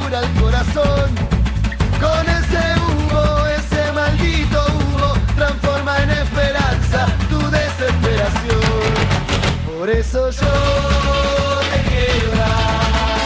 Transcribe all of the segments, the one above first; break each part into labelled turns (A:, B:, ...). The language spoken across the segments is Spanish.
A: cura el corazón. Con ese humo, ese maldito humo, transforma en esperanza tu desesperación. Por eso yo te quiero dar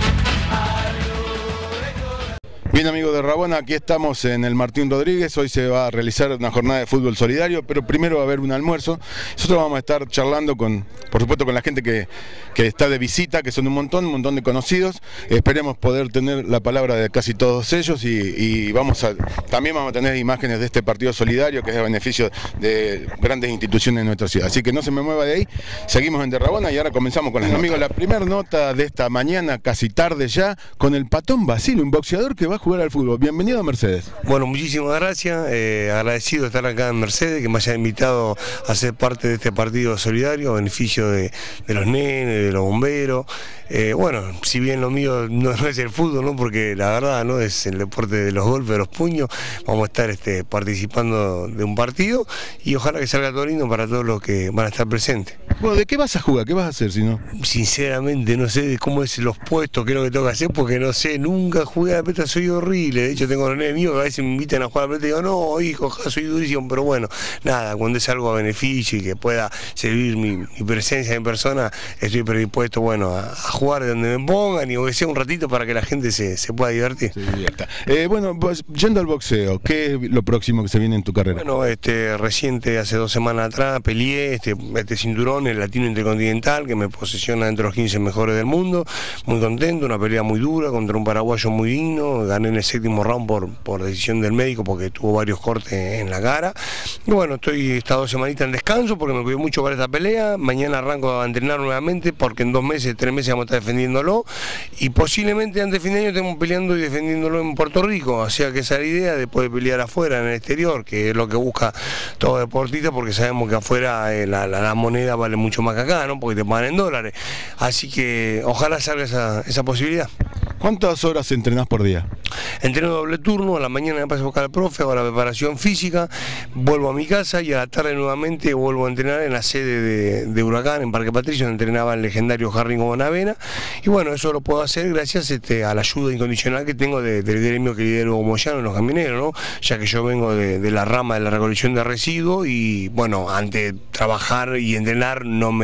A: algo de corazón.
B: Bien, amigos de Rabona, aquí estamos en el Martín Rodríguez. Hoy se va a realizar una jornada de fútbol solidario, pero primero va a haber un almuerzo. Nosotros vamos a estar charlando por supuesto, con la gente que está de visita, que son un montón de conocidos. Esperemos poder tener la palabra de casi todos ellos y también vamos a tener imágenes de este partido solidario que es a beneficio de grandes instituciones de nuestra ciudad. Así que no se me mueva de ahí. Seguimos en Rabona y ahora comenzamos con los amigos. La primera nota de esta mañana, casi tarde ya, con el Patón Basile, un boxeador que va a jugar al fútbol. Bienvenido a Mercedes.
C: Bueno, muchísimas gracias, agradecido de estar acá en Mercedes, que me haya invitado a ser parte de este partido solidario a beneficio de los nenes, de los bomberos. Bueno, si bien lo mío no es el fútbol, ¿no? Porque la verdad no es el deporte de los golpes, de los puños, vamos a estar participando de un partido y ojalá que salga todo lindo para todos los que van a estar presentes.
B: Bueno, ¿de qué vas a jugar? ¿Qué vas a hacer si no?
C: Sinceramente no sé cómo es los puestos, qué es lo que tengo que hacer, porque no sé, nunca jugué a la pelota, soy horrible. De hecho tengo los nenes míos que a veces me invitan a jugar a la pelota y digo, no, hijo, soy durísimo, pero bueno, nada, cuando es algo a beneficio y que pueda servir mi presencia en persona, estoy predispuesto, bueno, a jugar de donde me pongan y aunque sea un ratito para que la gente se pueda divertir.
B: Se divierta. Bueno, pues yendo al boxeo, ¿qué es lo próximo que se viene en tu carrera?
C: Bueno, reciente, hace 2 semanas atrás, peleé este cinturón, el latino intercontinental, que me posesiona entre los 15 mejores del mundo, muy contento, una pelea muy dura contra un paraguayo muy digno, gané en el 7º round por decisión del médico porque tuvo varios cortes en la cara. Y bueno, estoy estas 2 semanitas en descanso porque me cuidé mucho para esta pelea, mañana arranco a entrenar nuevamente porque en 2 meses, 3 meses vamos a estar defendiéndolo y posiblemente antes de fin de año estemos peleando y defendiéndolo en Puerto Rico, o sea que esa es la idea de poder pelear afuera, en el exterior, que es lo que busca todo deportista porque sabemos que afuera la moneda vale mucho más que acá, ¿no? Porque te pagan en dólares, así que ojalá salga esa posibilidad.
B: ¿Cuántas horas entrenás por día?
C: Entreno doble turno, a la mañana me paso a buscar al profe, hago la preparación física, vuelvo a mi casa y a la tarde nuevamente vuelvo a entrenar en la sede de Huracán, en Parque Patricio, donde entrenaba el legendario Harry Bonavena. Y bueno, eso lo puedo hacer gracias a la ayuda incondicional que tengo del gremio que lidero Moyano en los camioneros, ¿no? Ya que yo vengo de la rama de la recolección de residuos y bueno, antes de trabajar y entrenar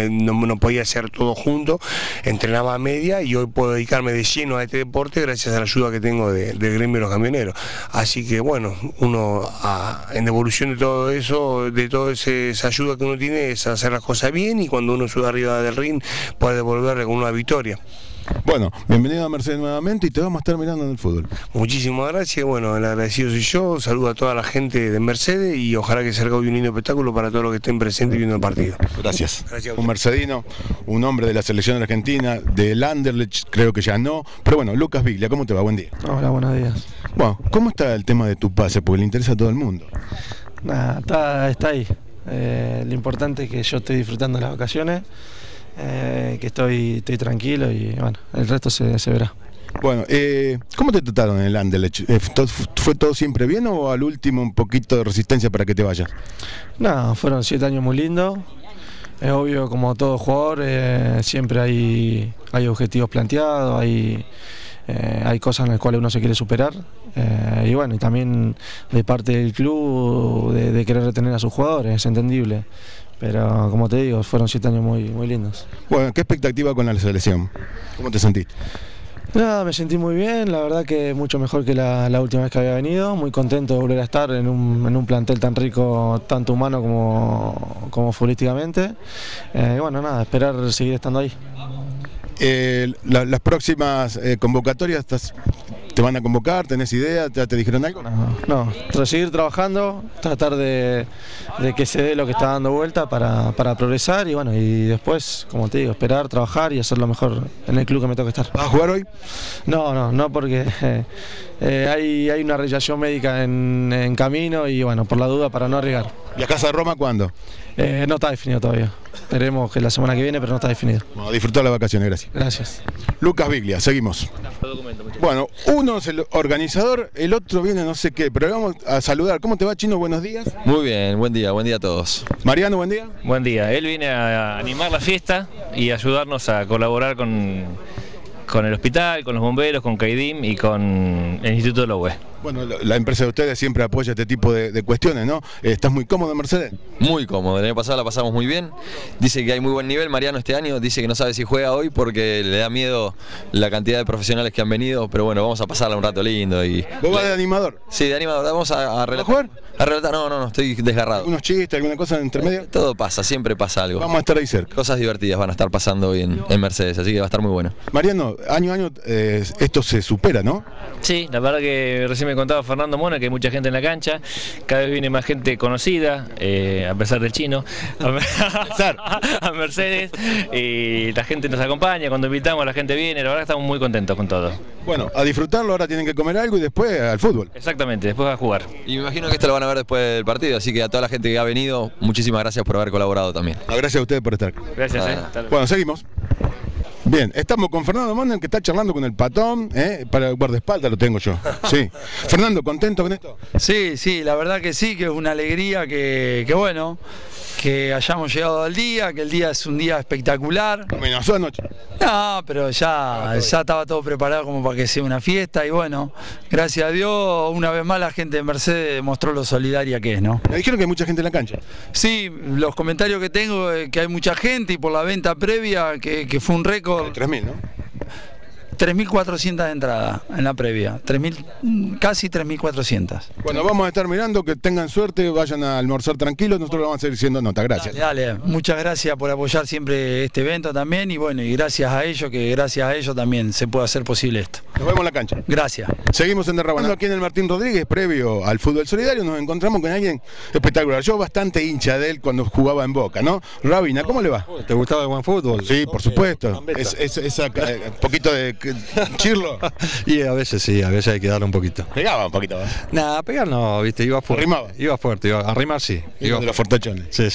C: no podía hacer todo junto, entrenaba a media y hoy puedo dedicarme de lleno a este deporte gracias a la ayuda que tengo del gremio de los camioneros. Así que bueno, uno en devolución de todo eso, de toda esa ayuda que uno tiene es hacer las cosas bien y cuando uno sube arriba del ring puede devolverle con una victoria.
B: Bueno, bienvenido a Mercedes nuevamente y te vamos a estar mirando en el fútbol.
C: Muchísimas gracias, bueno, el agradecido soy yo, saludo a toda la gente de Mercedes y ojalá que salga hoy un lindo espectáculo para todos los que estén presentes viendo el partido.
B: Gracias. Un mercedino, un hombre de la selección argentina, del Anderlecht, creo que ya no, pero bueno, Lucas Biglia, ¿cómo te va? Buen día.
D: Hola, buenos días.
B: Bueno, ¿cómo está el tema de tu pase? Porque le interesa a todo el mundo.
D: Nada, está ahí. Lo importante es que yo estoy disfrutando las vacaciones, que estoy tranquilo y bueno, el resto se verá.
B: Bueno, ¿cómo te trataron en el Anderlecht? ¿Fue todo siempre bien o al último un poquito de resistencia para que te vayas?
D: No, fueron 7 años muy lindos. Es obvio, como todo jugador, siempre hay objetivos planteados, hay cosas en las cuales uno se quiere superar y bueno, y también de parte del club de querer retener a sus jugadores, es entendible. Pero como te digo, fueron 7 años muy lindos.
B: Bueno, ¿qué expectativa con la selección? ¿Cómo te sentiste?
D: Nada, me sentí muy bien, la verdad que mucho mejor que la última vez que había venido, muy contento de volver a estar en un plantel tan rico, tanto humano como futbolísticamente. Y bueno, nada, esperar seguir estando ahí.
B: Las próximas convocatorias te van a convocar, ¿tenés idea? ¿Ya te dijeron algo?
D: No, seguir trabajando, tratar de que se dé lo que está dando vuelta para progresar y bueno, y después, como te digo, esperar, trabajar y hacer lo mejor en el club que me toca estar.
B: ¿Vas a jugar hoy?
D: No, porque hay una realización médica en camino y bueno, por la duda para no arriesgar.
B: ¿Viajás a Roma cuándo?
D: No está definido todavía. Esperemos que la semana que viene, pero no está definido.
B: Bueno, disfrutar las vacaciones, gracias.
D: Gracias.
B: Lucas Biglia, seguimos. Bueno, uno es el organizador, el otro viene no sé qué, pero vamos a saludar. ¿Cómo te va, Chino? Buenos días.
E: Muy bien, buen día a todos.
B: Mariano, buen día.
F: Buen día, él viene a animar la fiesta y ayudarnos a colaborar con con el hospital, con los bomberos, con CAIDIM y con el Instituto de la UE.
B: Bueno, la empresa de ustedes siempre apoya este tipo de cuestiones, ¿no? ¿Estás muy cómodo en Mercedes?
E: Muy cómodo, el año pasado la pasamos muy bien. Dice que hay muy buen nivel. Mariano este año dice que no sabe si juega hoy porque le da miedo la cantidad de profesionales que han venido, pero bueno, vamos a pasarla un rato lindo.
B: ¿Vos vas de animador?
E: Sí, de animador. Vamos a relatar.
B: ¿A jugar?
E: A relatar, no, estoy desgarrado.
B: ¿Unos chistes, alguna cosa entre medio?
E: Todo pasa, siempre pasa algo.
B: Vamos a estar ahí cerca.
E: Cosas divertidas van a estar pasando hoy en Mercedes, así que va a estar muy bueno.
B: Mariano, año a año esto se supera, ¿no?
F: Sí, la verdad que recién me contaba Fernando Mona que hay mucha gente en la cancha, cada vez viene más gente conocida, a pesar del chino, a Mercedes, y la gente nos acompaña, cuando invitamos la gente viene, la verdad que estamos muy contentos con todo.
B: Bueno, a disfrutarlo, ahora tienen que comer algo y después al fútbol.
F: Exactamente, después a jugar.
E: Y me imagino que esto lo van a ver después del partido, así que a toda la gente que ha venido, muchísimas gracias por haber colaborado también.
B: Gracias a ustedes por estar.
F: Gracias.
B: Bueno, seguimos. Bien, estamos con Fernando Mona, que está charlando con el Patón, para el guardaespaldas lo tengo yo. Sí. Fernando, ¿contento con esto?
G: Sí, la verdad que sí, que es una alegría que bueno, que hayamos llegado al día, que el día es un día espectacular.
B: Amenazó anoche.
G: No, pero ya estaba todo preparado como para que sea una fiesta y bueno, gracias a Dios, una vez más la gente de Mercedes demostró lo solidaria que es, ¿no?
B: Me dijeron que hay mucha gente en la cancha.
G: Sí, los comentarios que tengo es que hay mucha gente y por la venta previa, que fue un récord.
B: 3.000, ¿no?
G: 3.400 entradas en la previa, casi 3.400.
B: Bueno, vamos a estar mirando, que tengan suerte, vayan a almorzar tranquilos, nosotros vamos a seguir siendo nota, gracias.
G: Dale, muchas gracias por apoyar siempre este evento también y bueno, y gracias a ellos, que gracias a ellos también se puede hacer posible esto.
B: Nos vemos en la cancha.
G: Gracias.
B: Seguimos en Derrabana. Aquí en el Martín Rodríguez, previo al fútbol solidario, nos encontramos con alguien espectacular. Yo bastante hincha de él cuando jugaba en Boca, ¿no? Rabina, ¿cómo le va?
H: ¿Te gustaba el buen fútbol?
B: Sí, por supuesto. Esa poquito de chirlo.
H: Y a veces sí, a veces hay que darle un poquito.
B: Pegaba un poquito, ¿eh?
H: Nada, pegar no, viste, iba fuerte.
B: ¿Arrimaba?
H: Iba fuerte, a arrimar sí.
B: Iba de los fortachones.
H: Sí.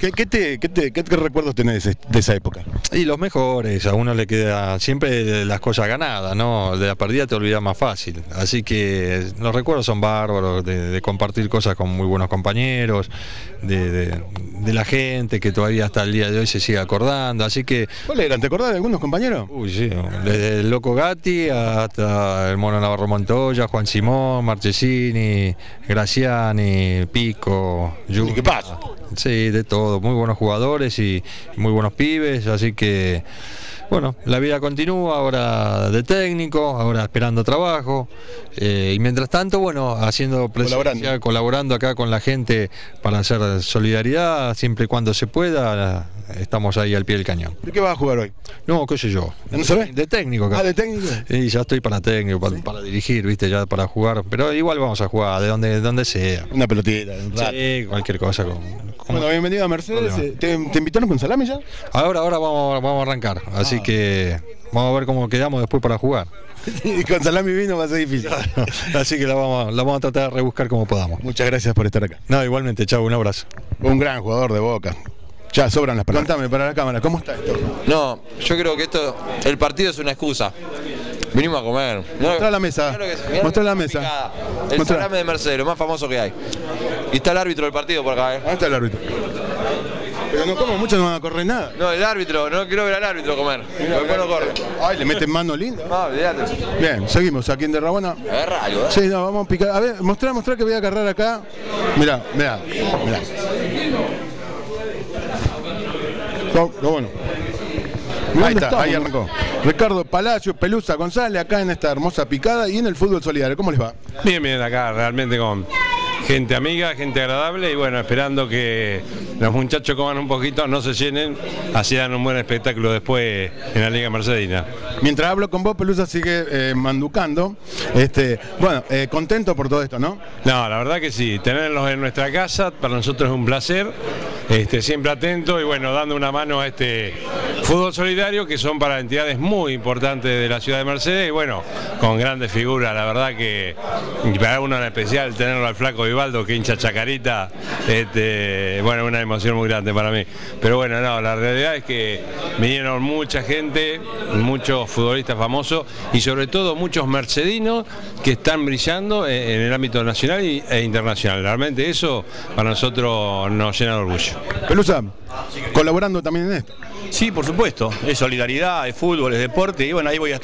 B: ¿Qué recuerdos tenés de esa época?
H: Y los mejores, a uno le queda siempre las cosas ganadas, ¿no? De la perdida te olvidas más fácil. Así que los recuerdos son bárbaros, de compartir cosas con muy buenos compañeros, de la gente que todavía hasta el día de hoy se sigue acordando. Así que.
B: ¿Cuáles eran? ¿Te acordás de algunos compañeros?
H: Uy, sí, desde el Loco Gatti hasta el Mono Navarro Montoya, Juan Simón, Marchesini, Graciani, Pico,
B: ¿Y qué pasa?
H: Sí, de todo, muy buenos jugadores y muy buenos pibes, así que bueno, la vida continúa, ahora de técnico, ahora esperando trabajo, y mientras tanto, bueno, haciendo presencia, colaborando acá con la gente para hacer solidaridad, siempre y cuando se pueda, estamos ahí al pie del cañón.
B: ¿De qué vas a jugar hoy?
H: No, qué sé yo.
B: ¿No sabés?
H: De técnico acá.
B: ¿De técnico?
H: Y ya estoy para técnico, para dirigir, viste, ya para jugar, pero igual vamos a jugar, de donde sea.
B: Una pelotita, un rato.
H: Sí, cualquier cosa.
B: Bueno, bienvenido a Mercedes. ¿Te invitaron con salami ya?
H: Ahora vamos a arrancar, así que vamos a ver cómo quedamos después para jugar.
B: Y con salami y vino va a ser difícil.
H: Así que la vamos a tratar de rebuscar como podamos.
B: Muchas gracias por estar acá.
H: No, igualmente, chau, un abrazo.
B: Un gran jugador de Boca. Ya sobran las palabras. Contame para la cámara, ¿cómo está esto?
E: No, yo creo que el partido es una excusa. Vinimos a comer.
B: Mostrá la mesa. Mostrá la mesa.
E: El salame de Mercedes, lo más famoso que hay. Y está el árbitro del partido por acá,
B: ¿Dónde está el árbitro? Pero no como mucho, no van a correr nada.
E: No, el árbitro, no quiero ver al árbitro comer. Después no corre.
B: Ay, le meten mano linda.
E: No, olvídate.
B: Bien, seguimos aquí en Derrabana.
E: Agarra algo,
B: Sí, no, vamos a picar. A ver, mostrá que voy a agarrar acá. Mirá. Lo bueno. Ahí está, ahí arrancó. Ricardo Palacio, Pelusa González, acá en esta hermosa picada y en el fútbol solidario. ¿Cómo les va?
I: Bien, acá realmente con gente amiga, gente agradable y bueno, esperando que los muchachos coman un poquito, no se llenen, así dan un buen espectáculo después en la Liga Mercedina.
B: Mientras hablo con vos, Pelusa sigue manducando. Bueno, contento por todo esto, ¿no?
I: No, la verdad que sí, tenerlos en nuestra casa para nosotros es un placer, siempre atento y bueno, dando una mano a este fútbol solidario que son para entidades muy importantes de la ciudad de Mercedes y bueno, con grandes figuras, la verdad que y para uno en especial tenerlo al flaco Vivaldo que hincha Chacarita, bueno, una emoción muy grande para mí. Pero bueno, no, la realidad es que vinieron mucha gente, muchos futbolistas famosos y sobre todo muchos mercedinos que están brillando en el ámbito nacional e internacional. Realmente eso para nosotros nos llena de orgullo.
B: Pelusa, colaborando también en esto.
J: Sí, por supuesto, es solidaridad, es fútbol, es deporte y bueno, ahí voy a estar.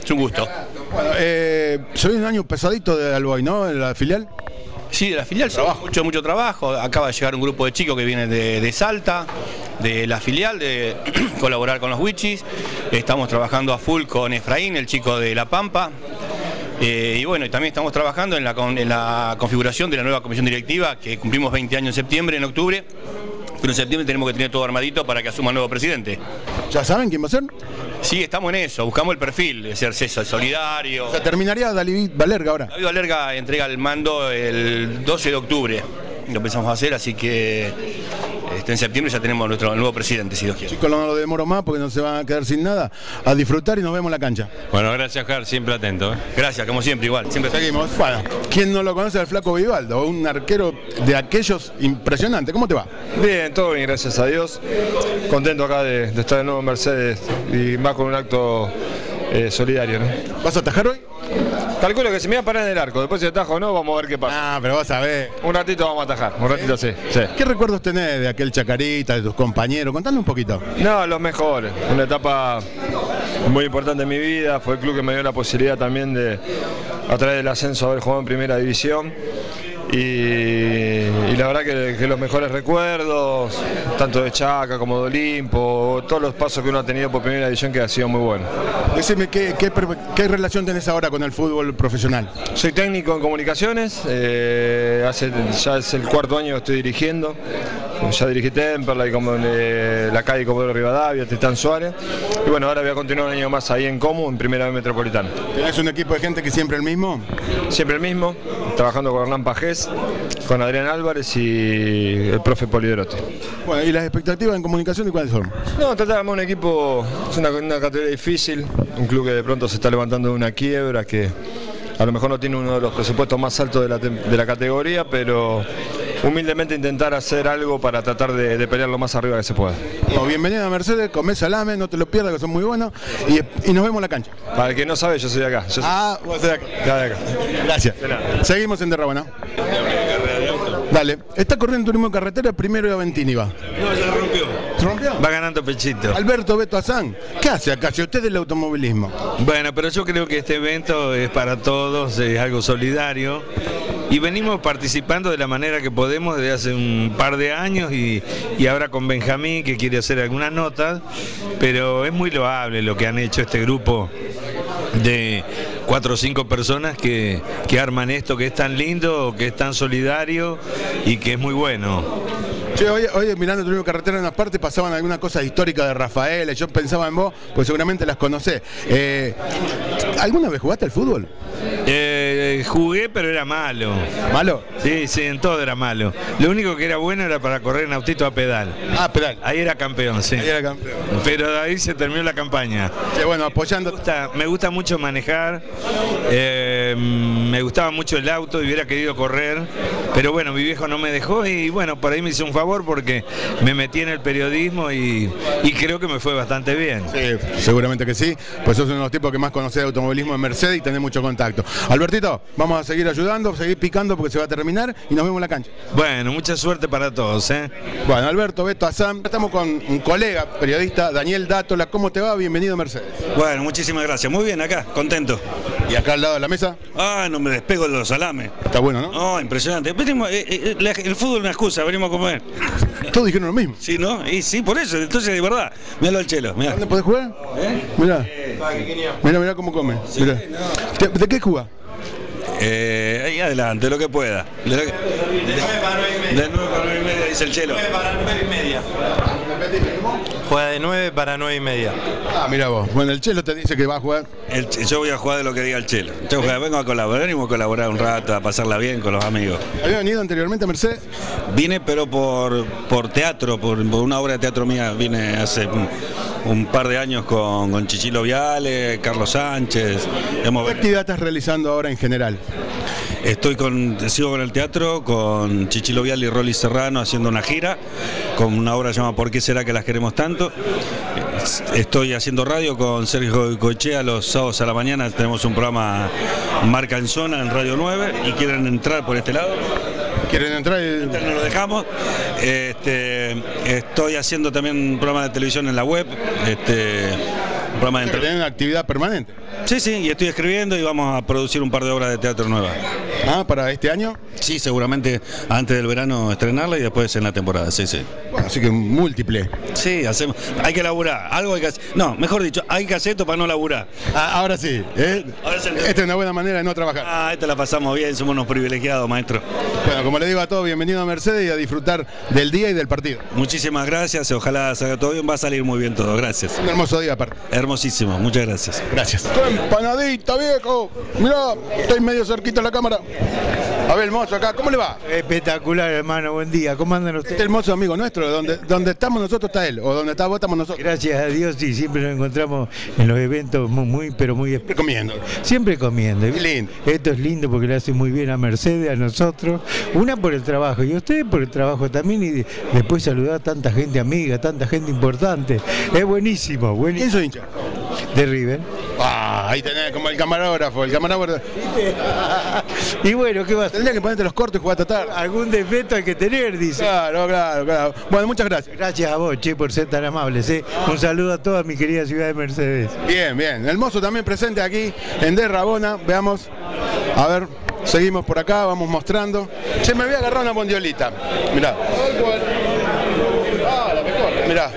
J: Es un gusto.
B: Bueno, se viene un año pesadito de Alboy, ¿no? En la filial.
J: Sí, de la filial, mucho trabajo. Acaba de llegar un grupo de chicos que vienen de Salta, de la filial, de colaborar con los Wichis. Estamos trabajando a full con Efraín, el chico de La Pampa. Y bueno, y también estamos trabajando en la configuración de la nueva comisión directiva, que cumplimos 20 años en octubre. Pero en septiembre tenemos que tener todo armadito para que asuma el nuevo presidente.
B: ¿Ya saben quién va a ser?
J: Sí, estamos en eso, buscamos el perfil, de ser solidario.
B: O sea, terminaría David Valerga ahora.
J: David Valerga entrega el mando el 12 de octubre, lo empezamos a hacer, así que en septiembre ya tenemos nuestro nuevo presidente, si Dios quiere.
B: Chicos, no lo demoro más porque no se van a quedar sin nada. A disfrutar y nos vemos en la cancha.
I: Bueno, gracias, Jar, siempre atento.
J: Gracias, como siempre, igual. Siempre
B: seguimos. Bueno, ¿quién no lo conoce al Flaco Vivaldo? Un arquero de aquellos impresionante. ¿Cómo te va?
K: Bien, todo bien, gracias a Dios. Contento acá de estar de nuevo en Mercedes y más con un acto solidario, ¿no?
B: ¿Vas a atajar hoy?
K: Calculo que se me va a parar en el arco, después si atajo o no, vamos a ver qué pasa.
B: Ah, pero vas a ver.
K: Un ratito vamos a atajar, un ratito sí.
B: ¿Qué recuerdos tenés de aquel Chacarita, de tus compañeros? Contame un poquito.
K: No, los mejores. Una etapa muy importante en mi vida, fue el club que me dio la posibilidad también de, a través del ascenso, haber jugado en primera división. Y la verdad que los mejores recuerdos, tanto de Chaca como de Olimpo, todos los pasos que uno ha tenido por primera división que ha sido muy bueno.
B: Decime, ¿qué relación tenés ahora con el fútbol profesional?
K: Soy técnico en comunicaciones, ya es el cuarto año que estoy dirigiendo. Ya dirigí Temperley, como la calle Comodoro Rivadavia, Titán Suárez. Y bueno, ahora voy a continuar un año más ahí en Comu, en Primera B Metropolitana.
B: ¿Tenés un equipo de gente que siempre el mismo?
K: Siempre el mismo, trabajando con Hernán Pajés, con Adrián Álvarez y el profe Poliderote.
B: Bueno, ¿y las expectativas en comunicación cuáles son?
K: No, tratamos un equipo, es una categoría difícil, un club que de pronto se está levantando de una quiebra, que a lo mejor no tiene uno de los presupuestos más altos de la categoría, pero humildemente intentar hacer algo para tratar de pelear lo más arriba que se pueda.
B: Bueno, bienvenido a Mercedes, comé salame, no te lo pierdas que son muy buenos y nos vemos en la cancha.
K: Para el que no sabe, yo soy de acá.
B: Vos sos de acá. Gracias. Seguimos en Derrabana. Dale, está corriendo turismo de carretera, primero y Aventini va.
L: No, ya rompió.
B: ¿Se rompió?
L: Va ganando Pechito.
B: Alberto Beto Azán, ¿qué hace acá? Si usted es del automovilismo.
L: Bueno, pero yo creo que este evento es para todos, es algo solidario. Y venimos participando de la manera que podemos desde hace un par de años y ahora con Benjamín, que quiere hacer algunas notas, pero es muy loable lo que han hecho este grupo de 4 o 5 personas que arman esto, que es tan lindo, que es tan solidario y que es muy bueno.
B: Che, hoy mirando Turismo Carretera en unas partes pasaban algunas cosas históricas de Rafael, yo pensaba en vos, pues seguramente las conocés. ¿Alguna vez jugaste al fútbol?
L: Jugué, pero era malo.
B: ¿Malo?
L: Sí, en todo era malo. Lo único que era bueno era para correr en autito a pedal.
B: Ah, pedal.
L: Ahí era campeón, sí.
B: Ahí era campeón.
L: Pero ahí se terminó la campaña.
B: Sí, bueno, apoyando.
L: Me gusta mucho manejar, me gustaba mucho el auto y hubiera querido correr, pero bueno, mi viejo no me dejó y bueno, por ahí me hizo un favor porque me metí en el periodismo y creo que me fue bastante bien.
B: Sí, seguramente que sí, pues sos uno de los tipos que más conocés de automovilismo en Mercedes y tenés mucho contacto. Albertito, vamos a seguir ayudando, seguir picando porque se va a terminar y nos vemos en la cancha.
L: Bueno, mucha suerte para todos, ¿eh?
B: Bueno, Alberto, Beto, Azán, estamos con un colega periodista, Daniel Dátola. ¿Cómo te va? Bienvenido a Mercedes.
M: Bueno, muchísimas gracias. Muy bien acá, contento.
B: ¿Y acá al lado de la mesa?
M: Ah, no me despego de los salames.
B: Está bueno, ¿no?
M: No, impresionante. El fútbol es una excusa, venimos a comer.
B: Todos dijeron lo mismo.
M: Sí, ¿no? Y sí, por eso. Entonces, de verdad, míralo al Chelo. Mirá.
B: ¿Dónde podés jugar? Mirá. Mirá cómo come.
M: Sí,
B: mirá.
M: no.
B: ¿De qué jugás?
M: Ahí adelante, lo que pueda. De 9 para 9 y media, dice el Chelo. 9 para 9 y media.
N: Juega de 9 para 9 y media.
B: Ah, mira vos. Bueno, el Chelo te dice que va a jugar.
M: Yo voy a jugar de lo que diga el Chelo. Yo vengo a colaborar y voy a colaborar un rato, a pasarla bien con los amigos.
B: ¿Había venido anteriormente a Mercedes?
M: Vine, pero por teatro, por una obra de teatro mía. Vine hace un par de años con Chichilo Viale, Carlos Sánchez.
B: ¿Qué actividad estás realizando ahora en general?
M: Sigo con el teatro, con Chichilo Viale y Rolly Serrano haciendo una gira, con una obra llamada ¿Por qué será que las queremos tanto? Estoy haciendo radio con Sergio Goicoechea los sábados a la mañana, tenemos un programa Marca en Zona en Radio 9 y quieren entrar por este lado.
B: ¿Quieren entrar?
M: No lo dejamos. Estoy haciendo también un programa de televisión en la web. programa de
B: Tiene una actividad permanente.
M: Sí, sí, y estoy escribiendo y vamos a producir un par de obras de teatro nuevas.
B: Ah, ¿para este año?
M: Sí, seguramente antes del verano estrenarla y después en la temporada, sí, sí.
B: Bueno, así que múltiple.
M: Sí, hay que laburar, algo hay que hacer. No, mejor dicho, hay que hacer esto para no laburar.
B: Ah, ahora sí, ¿eh? Esta es una buena manera de no trabajar.
M: Ah, esta la pasamos bien, somos unos privilegiados, maestro.
B: Bueno, como le digo a todos, bienvenido a Mercedes y a disfrutar del día y del partido.
M: Muchísimas gracias, ojalá salga todo bien, va a salir muy bien todo, gracias.
B: Un hermoso día aparte.
M: Hermosísimo, muchas gracias.
B: Gracias. Empanadita, viejo. Mirá, estoy medio cerquita de la cámara. A ver, el mozo acá, ¿cómo le va?
O: Espectacular, hermano, buen día. ¿Cómo andan ustedes?
B: Este hermoso amigo nuestro, donde estamos nosotros está él, o donde está vos estamos nosotros.
O: Gracias a Dios, sí, siempre nos encontramos en los eventos pero muy...
B: Siempre comiendo.
O: Siempre comiendo.
B: Lindo.
O: Esto es lindo porque le hace muy bien a Mercedes, a nosotros. Una por el trabajo y ustedes por el trabajo también, y después saludar a tanta gente amiga, tanta gente importante. Es buenísimo, buenísimo.
B: ¿Quién soy hincha?
O: De River.
B: Ah, ahí tenés como el camarógrafo.
O: Y bueno, ¿qué vas?
B: Tendría que ponerte los cortos y jugar a tratar.
O: Algún defecto hay que tener, dice.
B: Claro. Bueno, muchas gracias.
O: Gracias a vos, che, por ser tan amables, ¿eh? Un saludo a toda mi querida ciudad de Mercedes.
B: Bien. El mozo también presente aquí en De Rabona. Veamos. A ver, seguimos por acá, vamos mostrando. Che, me voy a agarrar una bondiolita. Mirá. Ah, la mejor. Mirá.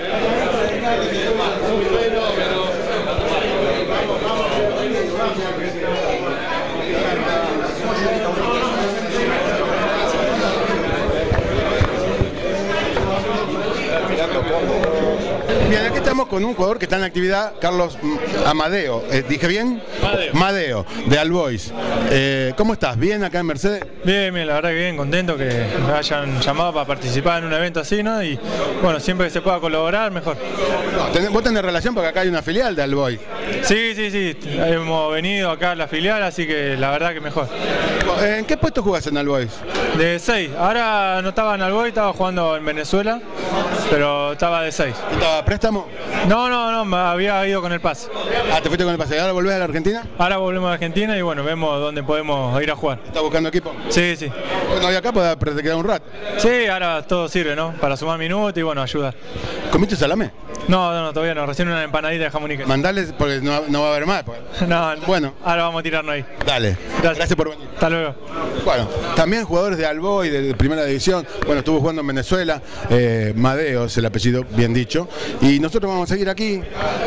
B: Bien, aquí estamos con un jugador que está en actividad, Carlos Amadeo. ¿Dije bien? Madeo, de All Boys. ¿Cómo estás? ¿Bien acá en Mercedes?
P: Bien, la verdad que bien, contento que me hayan llamado para participar en un evento así, ¿no? Y bueno, siempre que se pueda colaborar, mejor.
B: No, vos tenés relación porque acá hay una filial de All Boys.
P: Sí. Hemos venido acá a la filial, así que la verdad que mejor.
B: ¿En qué puesto jugás en All Boys?
P: De 6. Ahora no estaba en All Boys, estaba jugando en Venezuela, pero estaba de 6.
B: ¿Estaba préstamo?
P: No, me había ido con el pase.
B: Ah, ¿te fuiste con el pase? ¿Ahora volvés a la Argentina?
P: Ahora volvemos a Argentina y bueno, vemos dónde podemos ir a jugar.
B: ¿Estás buscando equipo?
P: Sí.
B: Bueno, y acá podés quedar un rato.
P: Sí, ahora todo sirve, ¿no? Para sumar minutos y bueno, ayudar.
B: ¿Comiste salame?
P: No, todavía no, recién una empanadita de jamón y queso.
B: Mandales porque no va a haber más. Pues.
P: No,
B: bueno.
P: Ahora vamos a tirarnos ahí.
B: Dale. Gracias por venir.
P: Hasta luego.
B: Bueno, también jugadores de All Boys, de primera división. Bueno, estuvo jugando en Venezuela. Madeo es el apellido, bien dicho. Y nosotros vamos a seguir aquí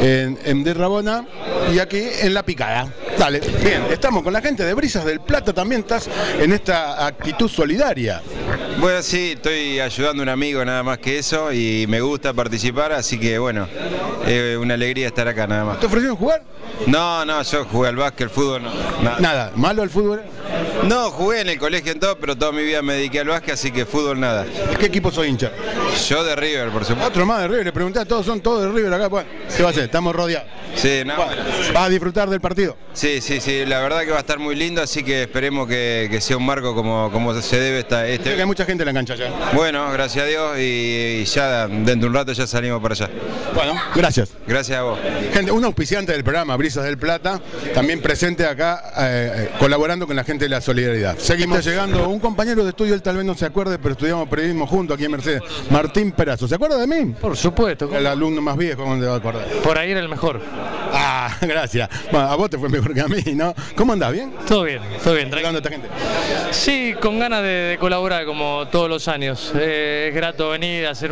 B: en De Rabona y aquí en La Picada. Dale. Bien, estamos con la gente de Brisas del Plata. También estás en esta actitud solidaria.
Q: Bueno, sí, estoy ayudando a un amigo, nada más que eso, y me gusta participar, así que bueno, una alegría estar acá, nada más.
B: ¿Te ofrecieron jugar?
Q: No, yo jugué al básquet, al fútbol, no.
B: Nada. ¿Malo el fútbol?
Q: No, jugué en el colegio en todo, pero toda mi vida me dediqué al básquet, así que fútbol nada.
B: ¿De qué equipo soy hincha?
Q: Yo de River, por supuesto.
B: Otro más de River, le pregunté a todos, son todos de River acá. Bueno, ¿qué va a hacer? Estamos rodeados.
Q: Sí, no.
B: Bueno, ¿vas a disfrutar del partido?
Q: Sí, la verdad que va a estar muy lindo, así que esperemos que sea un marco como se debe este.
B: Creo que hay mucha gente en la cancha ya.
Q: Bueno, gracias a Dios y ya dentro de un rato ya salimos para allá.
B: Bueno, gracias.
Q: Gracias a vos.
B: Gente, un auspiciante del programa, Brisas del Plata, también presente acá, colaborando con la gente de la solidaridad. Seguimos llegando un compañero de estudio, él tal vez no se acuerde, pero estudiamos periodismo juntos aquí en Mercedes, Martín Perazo. ¿Se acuerda de mí?
R: Por supuesto.
B: El alumno más viejo, ¿cómo te va a acordar?
R: Por ahí era el mejor.
B: Ah, gracias. Bueno, a vos te fue mejor que a mí, ¿no? ¿Cómo andás? ¿Bien?
R: Todo bien.
B: ¿Ayudando a esta gente?
R: Sí, con ganas de colaborar como todos los años. Es grato venir a hacer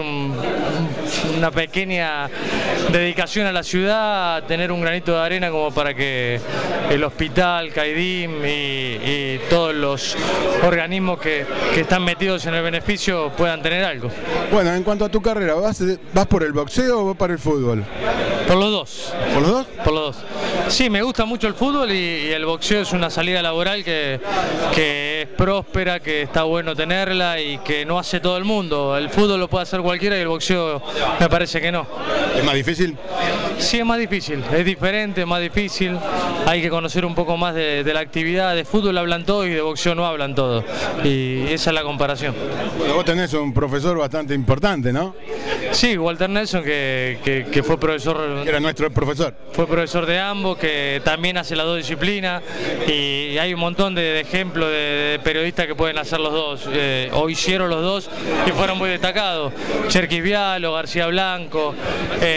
R: una pequeña dedicación a la ciudad, tener un granito de arena como para que el hospital, CAIDIM y todos los organismos que están metidos en el beneficio puedan tener algo.
B: Bueno, en cuanto a tu carrera, ¿vas por el boxeo o vas para el fútbol?
R: Por los dos.
B: ¿Por los dos?
R: Por los dos. Sí, me gusta mucho el fútbol y el boxeo es una salida laboral que es próspera, que está bueno tenerla y que no hace todo el mundo. El fútbol lo puede hacer cualquiera y el boxeo me parece que no.
B: ¿Es más difícil?
R: Sí, es más difícil, es diferente, es más difícil. Hay que conocer un poco más de la actividad. De fútbol hablan todo y de boxeo no hablan todo. Y esa es la comparación.
B: Bueno, vos tenés un profesor bastante importante, ¿no?
R: Sí, Walter Nelson, que fue profesor.
B: Era nuestro profesor.
R: Fue profesor de ambos, que también hace las dos disciplinas. Y hay un montón de ejemplos de periodistas que pueden hacer los dos, o hicieron los dos y fueron muy destacados. Cherkis Vialo, García Blanco, el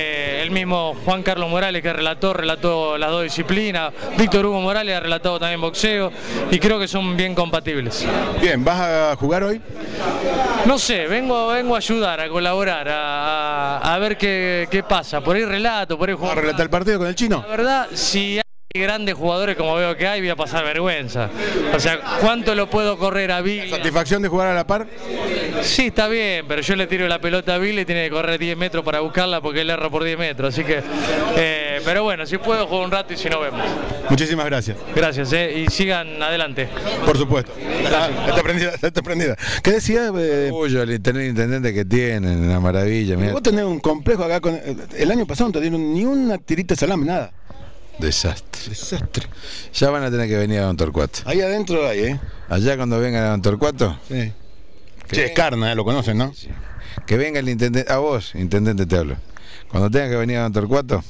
R: el mismo Juan Carlos Morales que relató las dos disciplinas, Víctor Hugo Morales ha relatado también boxeo y creo que son bien compatibles.
B: Bien, ¿vas a jugar hoy?
R: No sé, vengo a ayudar, a colaborar, a ver qué pasa, por ahí relato, por ahí jugar.
B: ¿Vas a relatar el partido con el chino?
R: La verdad, si hay grandes jugadores como veo que hay, voy a pasar vergüenza. O sea, ¿cuánto lo puedo correr a Villa?
B: ¿Satisfacción de jugar a la par?
R: Sí, está bien, pero yo le tiro la pelota a Villa y tiene que correr 10 metros para buscarla porque él erra por 10 metros. Así que, pero bueno, si puedo jugar un rato y si no vemos.
B: Muchísimas gracias.
R: Gracias, y sigan adelante.
B: Por supuesto. Está prendida. ¿Qué decía?
S: Uy, el intendente que tienen, una maravilla. Mirá.
B: Vos tenés un complejo acá. El año pasado no te dieron ni una tirita de salame, nada.
S: Desastre. Ya van a tener que venir a Don Torcuato.
B: Ahí adentro hay, ¿eh?
S: Allá cuando vengan a Don Torcuato.
B: Sí. Che, es Carna, lo conocen, ¿no?
S: Sí. Que venga el intendente, a vos, intendente, te hablo. Cuando tenga que venir a Don Torcuato.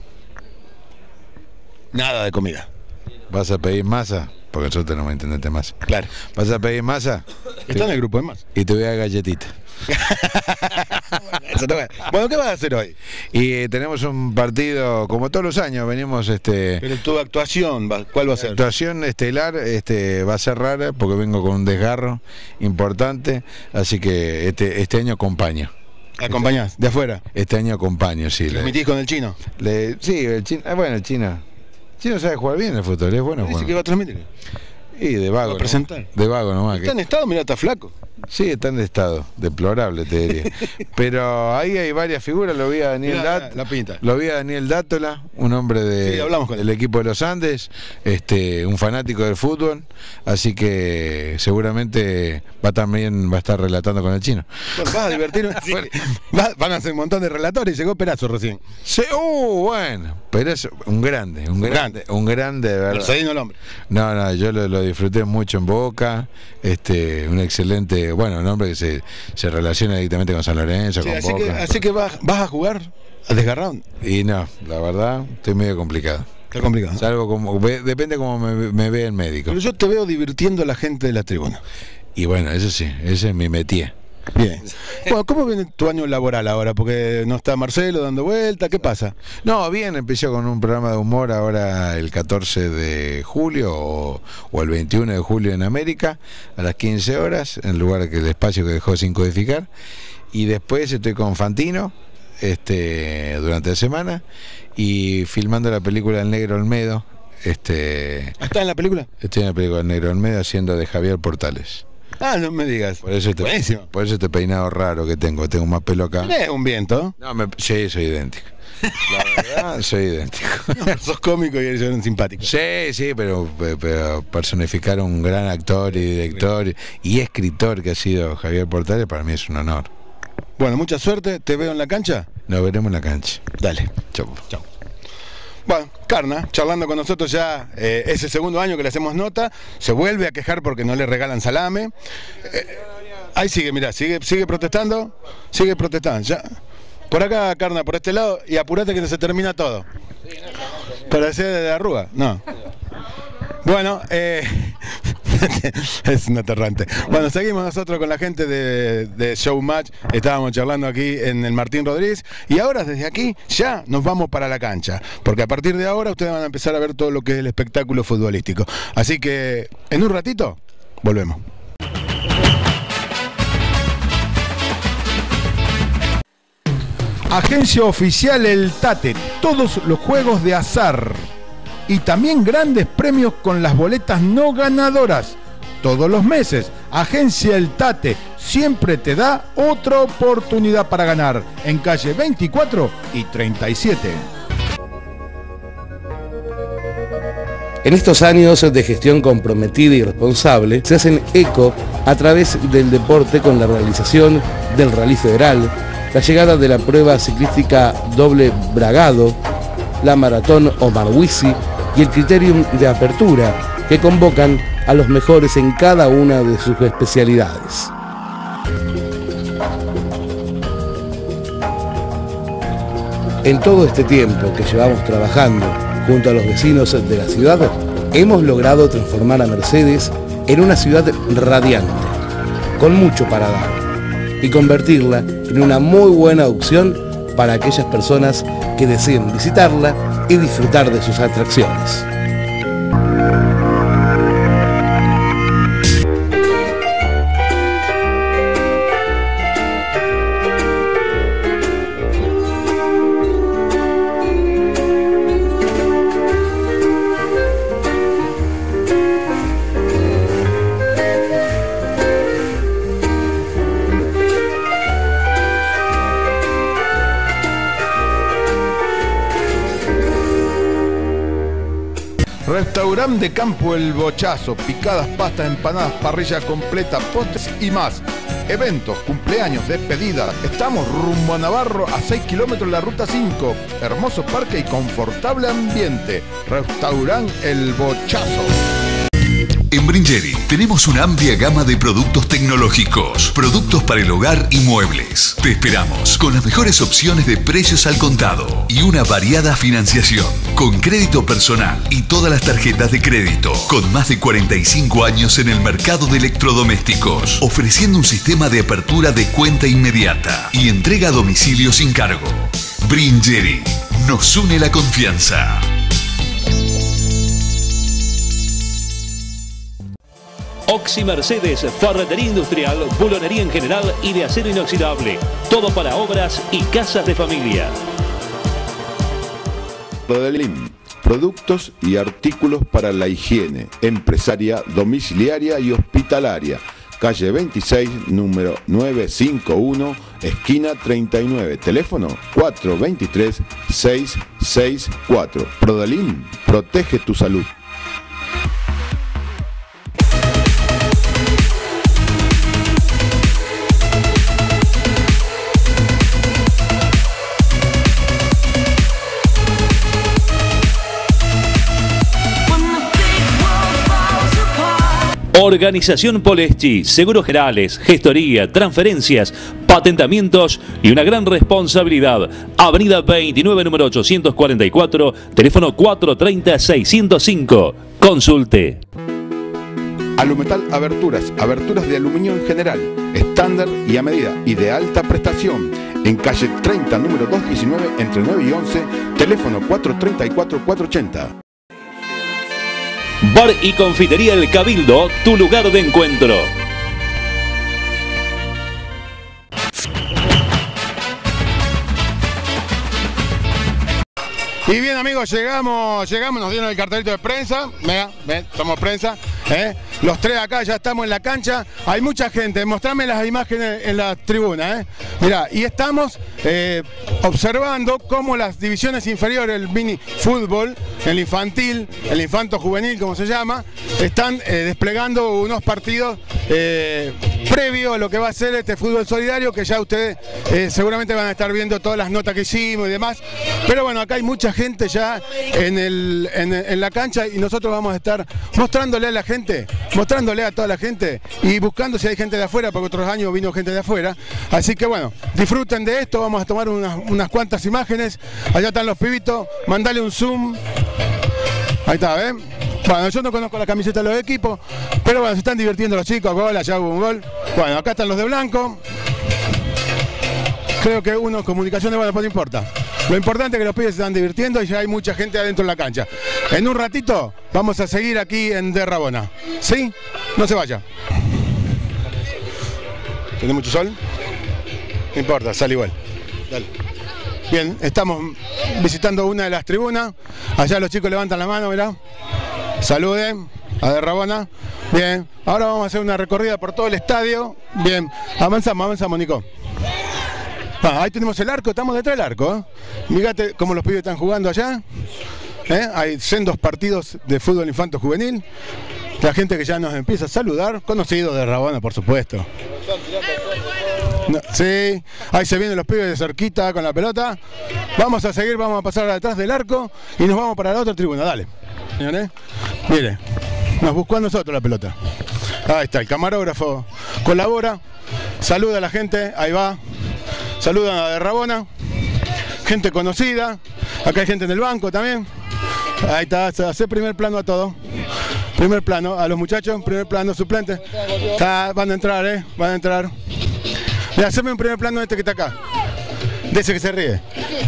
B: Nada de comida.
S: ¿Vas a pedir masa? Porque nosotros tenemos intendente masa.
B: Claro.
S: ¿Vas a pedir masa?
B: Está en el grupo de masa.
S: Y te voy a dar galletita.
B: Bueno, ¿qué vas a hacer hoy?
S: Y tenemos un partido, como todos los años, venimos
B: Pero tu actuación, ¿cuál va a ser?
S: Actuación estelar, va a ser rara porque vengo con un desgarro importante, así que este año acompaño.
B: ¿Acompañás? ¿De afuera?
S: Este año acompaño, sí.
B: ¿Transmitís con el chino?
S: Sí, el chino, bueno, el chino sabe jugar bien el fútbol, es bueno.
B: Dice que va a transmitir.
S: Y de vago,
B: ¿Va a presentar?
S: De vago nomás.
B: ¿Está en estado? Mirá, está flaco.
S: Sí, está en estado, deplorable te diría. Pero ahí hay varias figuras, lo vi a Daniel Dátola, un hombre del equipo de los Andes, un fanático del fútbol, así que seguramente también va a estar relatando con el chino.
B: Bueno, vas a divertirme. Sí. Van a hacer un montón de relatores y llegó Perazo recién.
S: Sí, bueno, Perazo, un grande, de verdad.
B: Mercedino el hombre.
S: No, yo lo disfruté mucho en Boca, un excelente, un hombre que se relaciona directamente con San Lorenzo,
B: sí,
S: con Boca.
B: Así que vas a jugar al desgarrado.
S: Y no, la verdad, estoy medio complicado.
B: Está complicado.
S: Salvo depende cómo me ve el médico.
B: Pero yo te veo divirtiendo a la gente de la tribuna.
S: Y bueno, eso sí, ese es mi métier.
B: Bien. Bueno, ¿cómo viene tu año laboral ahora? Porque no está Marcelo dando vuelta, ¿qué pasa?
S: No, bien, empecé con un programa de humor ahora el 14 de julio o el 21 de julio en América, a las 15 horas, en lugar que el espacio que dejó sin codificar. Y después estoy con Fantino durante la semana y filmando la película El Negro Olmedo.
B: ¿Está en la película?
S: Estoy en la película El Negro Olmedo haciendo de Javier Portales.
B: Ah, no me digas.
S: Buenísimo. Por eso este peinado raro que tengo más pelo acá.
B: ¿Tenés un viento?
S: No, sí, soy idéntico. La verdad, soy idéntico.
B: No, sos cómico y eres un simpático.
S: Sí, pero personificar a un gran actor y director y escritor que ha sido Javier Portales, para mí es un honor.
B: Bueno, mucha suerte. ¿Te veo en la cancha?
S: Nos veremos en la cancha.
B: Dale.
S: Chau.
B: Bueno, Carna, charlando con nosotros ya ese segundo año que le hacemos nota, se vuelve a quejar porque no le regalan salame. Ahí sigue, mirá, sigue protestando, ya. Por acá, Carna, por este lado, y apurate que se termina todo. Parece de arruga, no. Bueno, es un aterrante. Bueno, seguimos nosotros con la gente de Showmatch. Estábamos charlando aquí en el Martín Rodríguez y ahora desde aquí ya nos vamos para la cancha, porque a partir de ahora ustedes van a empezar a ver todo lo que es el espectáculo futbolístico. Así que en un ratito volvemos.
T: Agencia oficial El Tate, todos los juegos de azar y también grandes premios con las boletas no ganadoras. Todos los meses, Agencia El Tate siempre te da otra oportunidad para ganar en calle 24 y 37.
U: En estos años de gestión comprometida y responsable, se hacen eco a través del deporte con la realización del Rally Federal, la llegada de la prueba ciclística doble bragado, la maratón Omar Huisi y el criterium de apertura, que convocan a los mejores en cada una de sus especialidades. En todo este tiempo que llevamos trabajando junto a los vecinos de la ciudad, hemos logrado transformar a Mercedes en una ciudad radiante, con mucho para dar, y convertirla en una muy buena opción para aquellas personas que deseen visitarla y disfrutar de sus atracciones.
T: Restaurante de Campo El Bochazo, picadas, pastas, empanadas, parrilla completa, postres y más. Eventos, cumpleaños, despedidas. Estamos rumbo a Navarro, a 6 kilómetros de la Ruta 5. Hermoso parque y confortable ambiente. Restaurante El Bochazo.
A: En Bringeri tenemos una amplia gama de productos tecnológicos, productos para el hogar y muebles. Te esperamos con las mejores opciones de precios al contado y una variada financiación, con crédito personal y todas las tarjetas de crédito, con más de 45 años en el mercado de electrodomésticos, ofreciendo un sistema de apertura de cuenta inmediata y entrega a domicilio sin cargo. Bringeri, nos une la confianza.
V: Oxy Mercedes, ferretería industrial, bulonería en general y de acero inoxidable. Todo para obras y casas de familia.
B: Prodelim, productos y artículos para la higiene, empresaria, domiciliaria y hospitalaria. Calle 26, número 951, esquina 39. Teléfono 423-664. Prodelim, protege tu salud.
V: Organización Poleschi, seguros generales, gestoría, transferencias, patentamientos y una gran responsabilidad. Avenida 29, número 844, teléfono 430-605. Consulte.
B: Alumetal Aberturas, aberturas de aluminio en general, estándar y a medida y de alta prestación. En calle 30, número 219, entre 9 y 11, teléfono 434-480.
V: Bar y Confitería El Cabildo, tu lugar de encuentro.
B: Y bien amigos, llegamos, nos dieron el cartelito de prensa, venga, ven, somos prensa, los tres acá ya estamos en la cancha, hay mucha gente, mostrame las imágenes en la tribuna, mirá, y estamos observando cómo las divisiones inferiores, el mini fútbol, el infantil, el infanto juvenil como se llama, están desplegando unos partidos previo a lo que va a ser este fútbol solidario, que ya ustedes seguramente van a estar viendo todas las notas que hicimos y demás, pero bueno, acá hay mucha gente ya en la cancha y nosotros vamos a estar mostrándole a la gente, mostrándole a toda la gente y buscando si hay gente de afuera, porque otros años vino gente de afuera, así que bueno, disfruten de esto, vamos a tomar unas cuantas imágenes, allá están los pibitos, mandale un zoom, ahí está, ¿ven? Bueno, yo no conozco la camiseta de los equipos, pero bueno, se están divirtiendo los chicos, gol, allá hubo un gol. Bueno, acá están los de blanco. Creo que uno, comunicaciones, bueno, pues no importa. Lo importante es que los pibes se están divirtiendo y ya hay mucha gente adentro de la cancha. En un ratito vamos a seguir aquí en De Rabona. ¿Sí? No se vaya. ¿Tiene mucho sol? No importa, sale igual. Dale. Bien, estamos visitando una de las tribunas. Allá los chicos levantan la mano, mirá. Saluden a De Rabona. Bien, ahora vamos a hacer una recorrida por todo el estadio. Bien, avanzamos, Nico. Ahí tenemos el arco, estamos detrás del arco. Fíjate cómo los pibes están jugando allá. Hay sendos partidos de fútbol infanto juvenil. La gente que ya nos empieza a saludar, conocidos de Rabona, por supuesto. No, sí, ahí se vienen los pibes de cerquita con la pelota. Vamos a seguir, vamos a pasar detrás del arco y nos vamos para la otra tribuna, dale. Señores, mire, nos buscó a nosotros la pelota. Ahí está, el camarógrafo colabora, saluda a la gente, ahí va. Saludan a De Rabona, gente conocida, acá hay gente en el banco también. Ahí está, hace primer plano a todo. Primer plano, a los muchachos, primer plano, suplentes. Van a entrar, van a entrar. Haceme un primer plano de este que está acá. De ese que se ríe.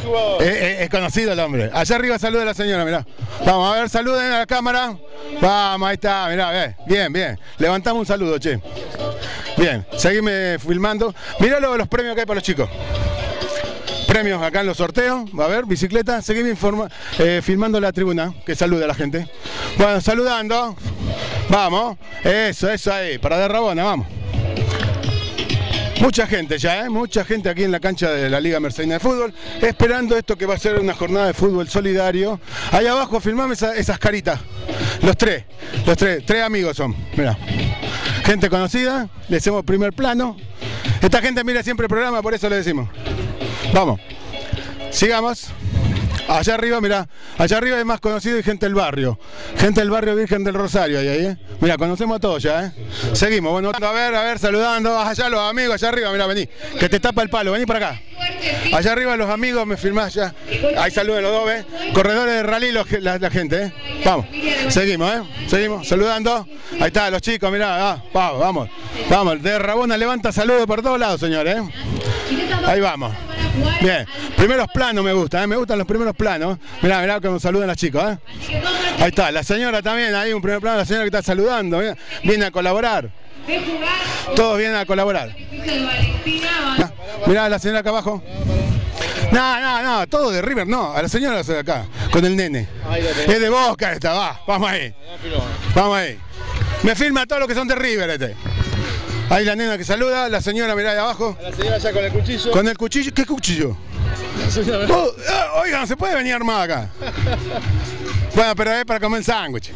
B: Es conocido el hombre. Allá arriba saluda a la señora, mirá. Vamos a ver, saluden a la cámara. Vamos, ahí está, mirá, bien, bien. Levantamos un saludo, che. Bien, seguime filmando. Mirá los premios que hay para los chicos. Premios acá en los sorteos, va a ver, bicicleta. Seguime filmando la tribuna, que saluda a la gente. Bueno, saludando. Vamos, eso ahí, para de Rabona, vamos. Mucha gente ya, mucha gente aquí en la cancha de la Liga Mercedina de Fútbol, esperando esto que va a ser una jornada de fútbol solidario. Ahí abajo, filmame esas caritas. Los tres amigos son, mirá. Gente conocida, le hacemos primer plano. Esta gente mira siempre el programa, por eso le decimos. Vamos, sigamos. Allá arriba, mirá, allá arriba es más conocido y gente del barrio. Gente del barrio Virgen del Rosario, ahí, Mirá, conocemos a todos ya, Seguimos, bueno, a ver, saludando. Allá los amigos, allá arriba, mirá, vení. Que te tapa el palo, vení para acá. Allá arriba los amigos, me filmás ya. Ahí saluden los dos, Corredores de rally, la gente, Vamos, seguimos, Seguimos, saludando. Ahí está, los chicos, mirá, vamos. De Rabona levanta saludos por todos lados, señores, Ahí vamos. Bien, primeros planos me gustan, me gustan los primeros planos. Mirá cómo saludan las chicas, Ahí está, la señora también, ahí un primer plano, la señora que está saludando, viene a colaborar. Todos vienen a colaborar. Mirá la señora acá abajo. No, todo de River, no, a la señora de acá, con el nene. Es de Boca esta, vamos ahí. Me filma todo lo que son de River Ahí la nena que saluda, la señora mirá de abajo.
C: A la señora ya con el cuchillo.
B: ¿Con el cuchillo? ¿Qué cuchillo? Oigan, se puede venir armada acá. Bueno, pero es para comer el sándwich.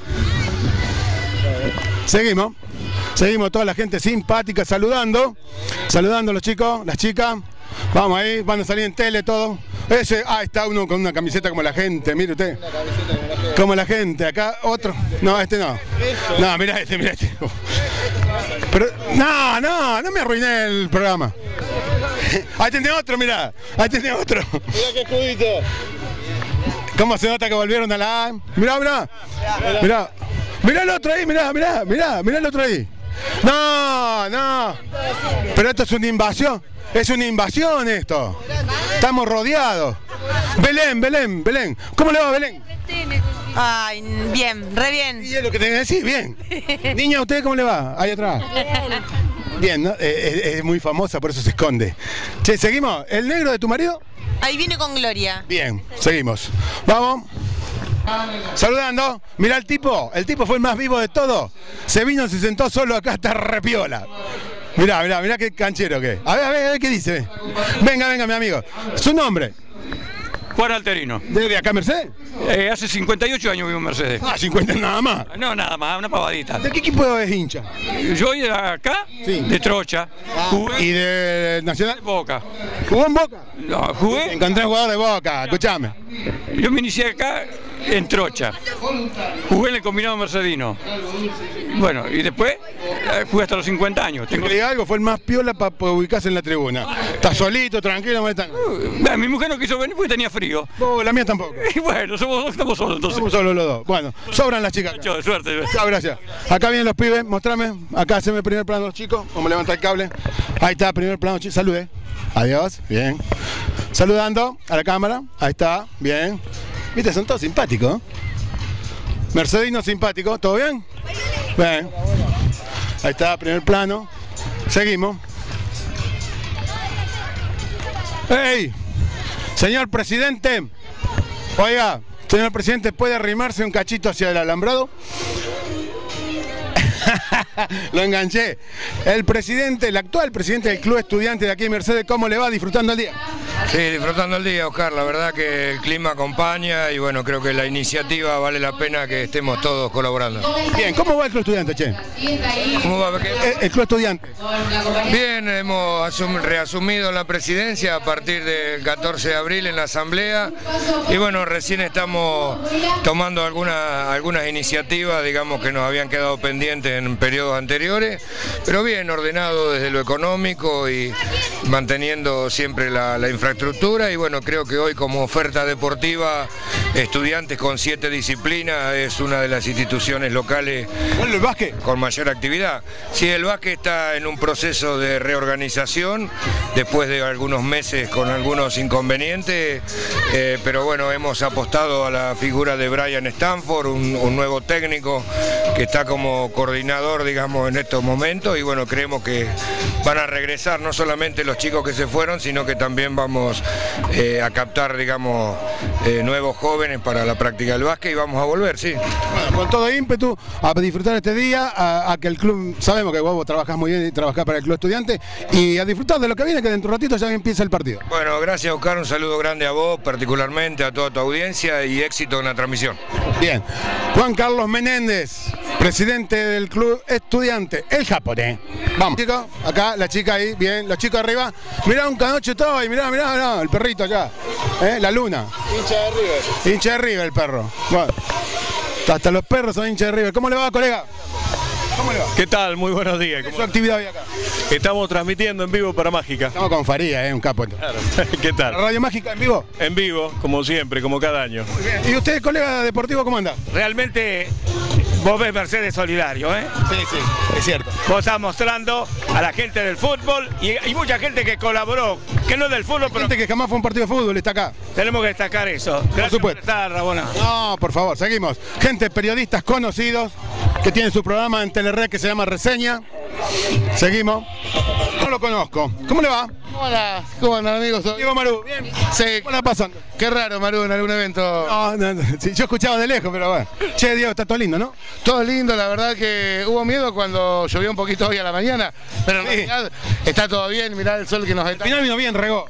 B: Seguimos toda la gente simpática saludando a los chicos, las chicas. Vamos ahí, van a salir en tele todo. Ahí está uno con una camiseta como la gente, mire usted. Como la gente, acá otro. No, este no. No, mirá este. Pero, no me arruiné el programa. Ahí tenés otro, mirá. Ahí tenés otro.
C: Mirá qué escudito.
B: ¿Cómo se nota que volvieron a la A? Mirá. Mirá el otro ahí, mirá el otro ahí. No. Pero esto es una invasión. Es una invasión esto. Estamos rodeados. Belén. ¿Cómo le va, Belén?
D: Ay, bien, re bien.
B: Y es lo que tenés que decir, bien. Niña, ¿a usted cómo le va? Ahí atrás. Bien, ¿no? Es muy famosa, por eso se esconde. Che, ¿seguimos? ¿El negro de tu marido?
D: Ahí viene con Gloria.
B: Bien, seguimos. Vamos. Saludando. Mirá el tipo fue el más vivo de todos. Se vino, se sentó solo acá, está repiola. Mirá qué canchero que es. A ver qué dice. Venga, mi amigo. ¿Su nombre?
W: Juan Alterino.
B: ¿De acá Mercedes?
W: Hace 58 años vivo en Mercedes.
B: 50 nada más.
W: No, nada más, una pavadita.
B: ¿De qué equipo es hincha?
W: Yo de acá, de Trocha.
B: ¿Y de Nacional?
W: Boca.
B: ¿Jugó en Boca?
W: No, jugué.
B: Encontré un jugador de Boca, escuchame.
W: Yo me inicié acá en Trocha. Jugué en el combinado mercedino. Bueno, y después jugué hasta los 50 años.
B: Tengo que algo, fue el más piola para ubicarse en la tribuna. Está solito, tranquilo,
W: mi mujer no quiso venir porque tenía frío.
B: La mía tampoco.
W: Y bueno, estamos solos entonces.
B: Somos solos los dos. Bueno, sobran las chicas.
W: Mucho suerte.
B: Chao, gracias. Acá vienen los pibes, mostrame. Acá haceme el primer plano los chicos. Vamos a levantar el cable. Ahí está, primer plano, chicos. Salude. Adiós, bien. Saludando a la cámara. Ahí está, bien. Viste, son todos simpáticos. Mercedino simpático, ¿todo bien? Bien. Ahí está, primer plano. Seguimos. ¡Ey! Señor presidente. Oiga, señor presidente, ¿puede arrimarse un cachito hacia el alambrado? Lo enganché. El actual presidente del Club Estudiante de aquí en Mercedes, ¿cómo le va? ¿Disfrutando el día?
X: Sí, disfrutando el día, Oscar. La verdad que el clima acompaña y bueno, creo que la iniciativa vale la pena que estemos todos colaborando.
B: Bien, ¿cómo va el Club Estudiante, che?
X: ¿Cómo va?
B: El Club Estudiante.
X: Bien, hemos reasumido la presidencia a partir del 14 de abril en la asamblea y bueno, recién estamos tomando algunas iniciativas, digamos, que nos habían quedado pendientes en periodos anteriores, pero bien ordenado desde lo económico y manteniendo siempre la infraestructura y bueno, creo que hoy como oferta deportiva, Estudiantes con 7 disciplinas es una de las instituciones locales
B: ¿el básquet?
X: Con mayor actividad. Sí, el básquet está en un proceso de reorganización después de algunos meses con algunos inconvenientes, pero bueno, hemos apostado a la figura de Brian Stanford, un nuevo técnico que está como coordinador, digamos, en estos momentos y bueno, creemos que van a regresar no solamente los chicos que se fueron, sino que también vamos a captar, digamos, nuevos jóvenes para la práctica del básquet y vamos a volver, sí.
B: Bueno, con todo ímpetu, a disfrutar este día, a que el club, sabemos que vos trabajás muy bien y trabajás para el Club Estudiante, y a disfrutar de lo que viene, que dentro de un ratito ya empieza el partido.
X: Bueno, gracias Oscar, un saludo grande a vos, particularmente a toda tu audiencia y éxito en la transmisión.
B: Bien, Juan Carlos Menéndez, presidente del Club Estudiante, el japonés. Vamos, chicos, acá, la chica ahí, bien, los chicos arriba. Mirá un canoche todo ahí, mirá, el perrito allá, la luna.
C: Hincha de River.
B: Hincha de River el perro. Bueno, hasta los perros son hinchas de River. ¿Cómo le va, colega? ¿Cómo le va?
E: ¿Qué tal? Muy buenos días.
B: ¿Qué es su actividad hoy acá?
E: Estamos transmitiendo en vivo para Mágica.
B: Estamos con Faría, un capo.
E: Claro. ¿Qué tal?
B: ¿La Radio Mágica en vivo?
E: En vivo, como siempre, como cada año.
B: Muy bien. ¿Y usted, colega deportivo, cómo anda?
F: Realmente vos ves Mercedes solidario, ¿eh?
B: Sí, sí, es cierto.
F: Vos estás mostrando a la gente del fútbol y mucha gente que colaboró, que no es del fútbol, pero...
B: gente que jamás fue un partido de fútbol, está acá.
F: Tenemos que destacar eso. Gracias
B: por supuesto.
F: Por estar, Rabona.
B: No, por favor, seguimos. Gente, periodistas conocidos, que tienen su programa en Telered que se llama Reseña. Seguimos. No lo conozco. ¿Cómo le va?
C: Hola, ¿cómo andan amigos?
B: Diego Maru, bien.
C: Sí.
B: ¿Cómo la pasando?
C: Qué raro, Maru, en algún evento.
B: No, sí, yo escuchaba de lejos, pero bueno. Che, Diego, está todo lindo, ¿no?
C: Todo lindo, la verdad que hubo miedo cuando llovió un poquito hoy a la mañana, pero en realidad está todo bien, mirá el sol que nos está...
B: Al final vino bien, regó.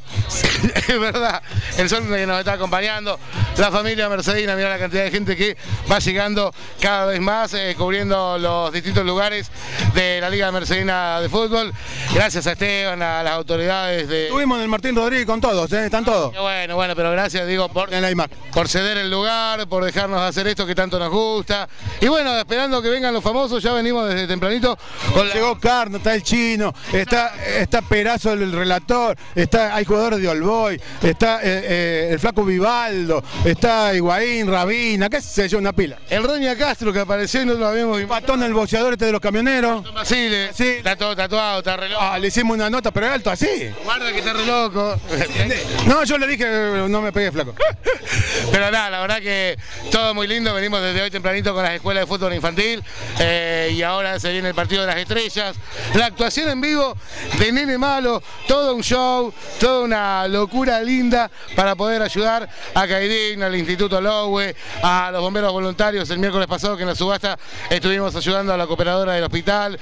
C: Es verdad, el sol que nos está acompañando, la familia mercedina, mirá la cantidad de gente que va llegando cada vez más, cubriendo los distintos lugares de la Liga Mercedina de Fútbol. Gracias a Esteban, a las autoridades de...
B: Estuvimos en el Martín Rodríguez con todos, están todos.
C: Bueno, pero gracias, digo, por ceder el lugar, por dejarnos hacer esto que tanto nos gusta. Y bueno, esperando que vengan los famosos, ya venimos desde tempranito.
B: Llegó Carno, está el Chino, está Perazo el relator, hay jugadores de Olboy, está el flaco Vivaldo, está Higuaín, Rabina, qué sé yo, una pila.
C: El Roña Castro que apareció y no lo habíamos visto.
B: Patón, el boxeador de los camioneros.
C: Sí, está todo tatuado, está re loco.
B: Le hicimos una nota, pero alto así.
C: Guarda que está re loco.
B: No, yo le dije no me pegué, flaco.
C: Pero nada, la verdad que todo muy lindo, venimos desde hoy tempranito con las escuelas de fútbol infantil y ahora se viene el partido de las estrellas, la actuación en vivo de Nene Malo, todo un show, toda una locura linda para poder ayudar a Caidigna, al Instituto Lowe, a los bomberos voluntarios. El miércoles pasado que en la subasta estuvimos ayudando a la cooperadora del hospital.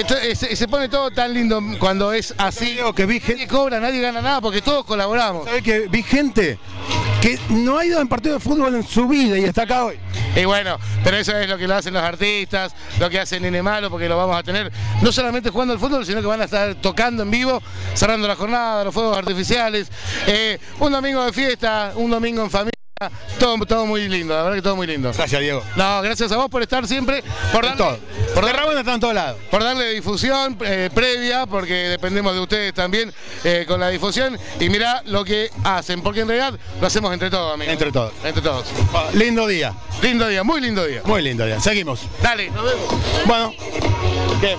C: Se pone todo tan lindo cuando es así.
B: Que vi
C: nadie cobra, nadie gana nada porque todos colaboramos.
B: ¿Sabés que vi gente que no ha ido en partido de fútbol en su vida y está acá hoy?
C: Y bueno, pero eso es lo que lo hacen los artistas, lo que hace Nene Malo, porque lo vamos a tener no solamente jugando al fútbol, sino que van a estar tocando en vivo, cerrando la jornada, los fuegos artificiales, un domingo de fiesta, un domingo en familia. Todo muy lindo, la verdad que todo muy lindo.
B: Gracias, Diego.
C: No, gracias a vos por estar siempre, por darle,
B: todo. Por de Rabona está en todos lados.
C: Por darle difusión previa, porque dependemos de ustedes también con la difusión. Y mirá lo que hacen, porque en realidad lo hacemos entre todos, amigos.
B: Entre todos.
C: Entre todos.
B: Lindo día.
C: Lindo día, muy lindo día.
B: Muy lindo día. Seguimos.
C: Dale, nos vemos.
B: Bueno. ¿Qué?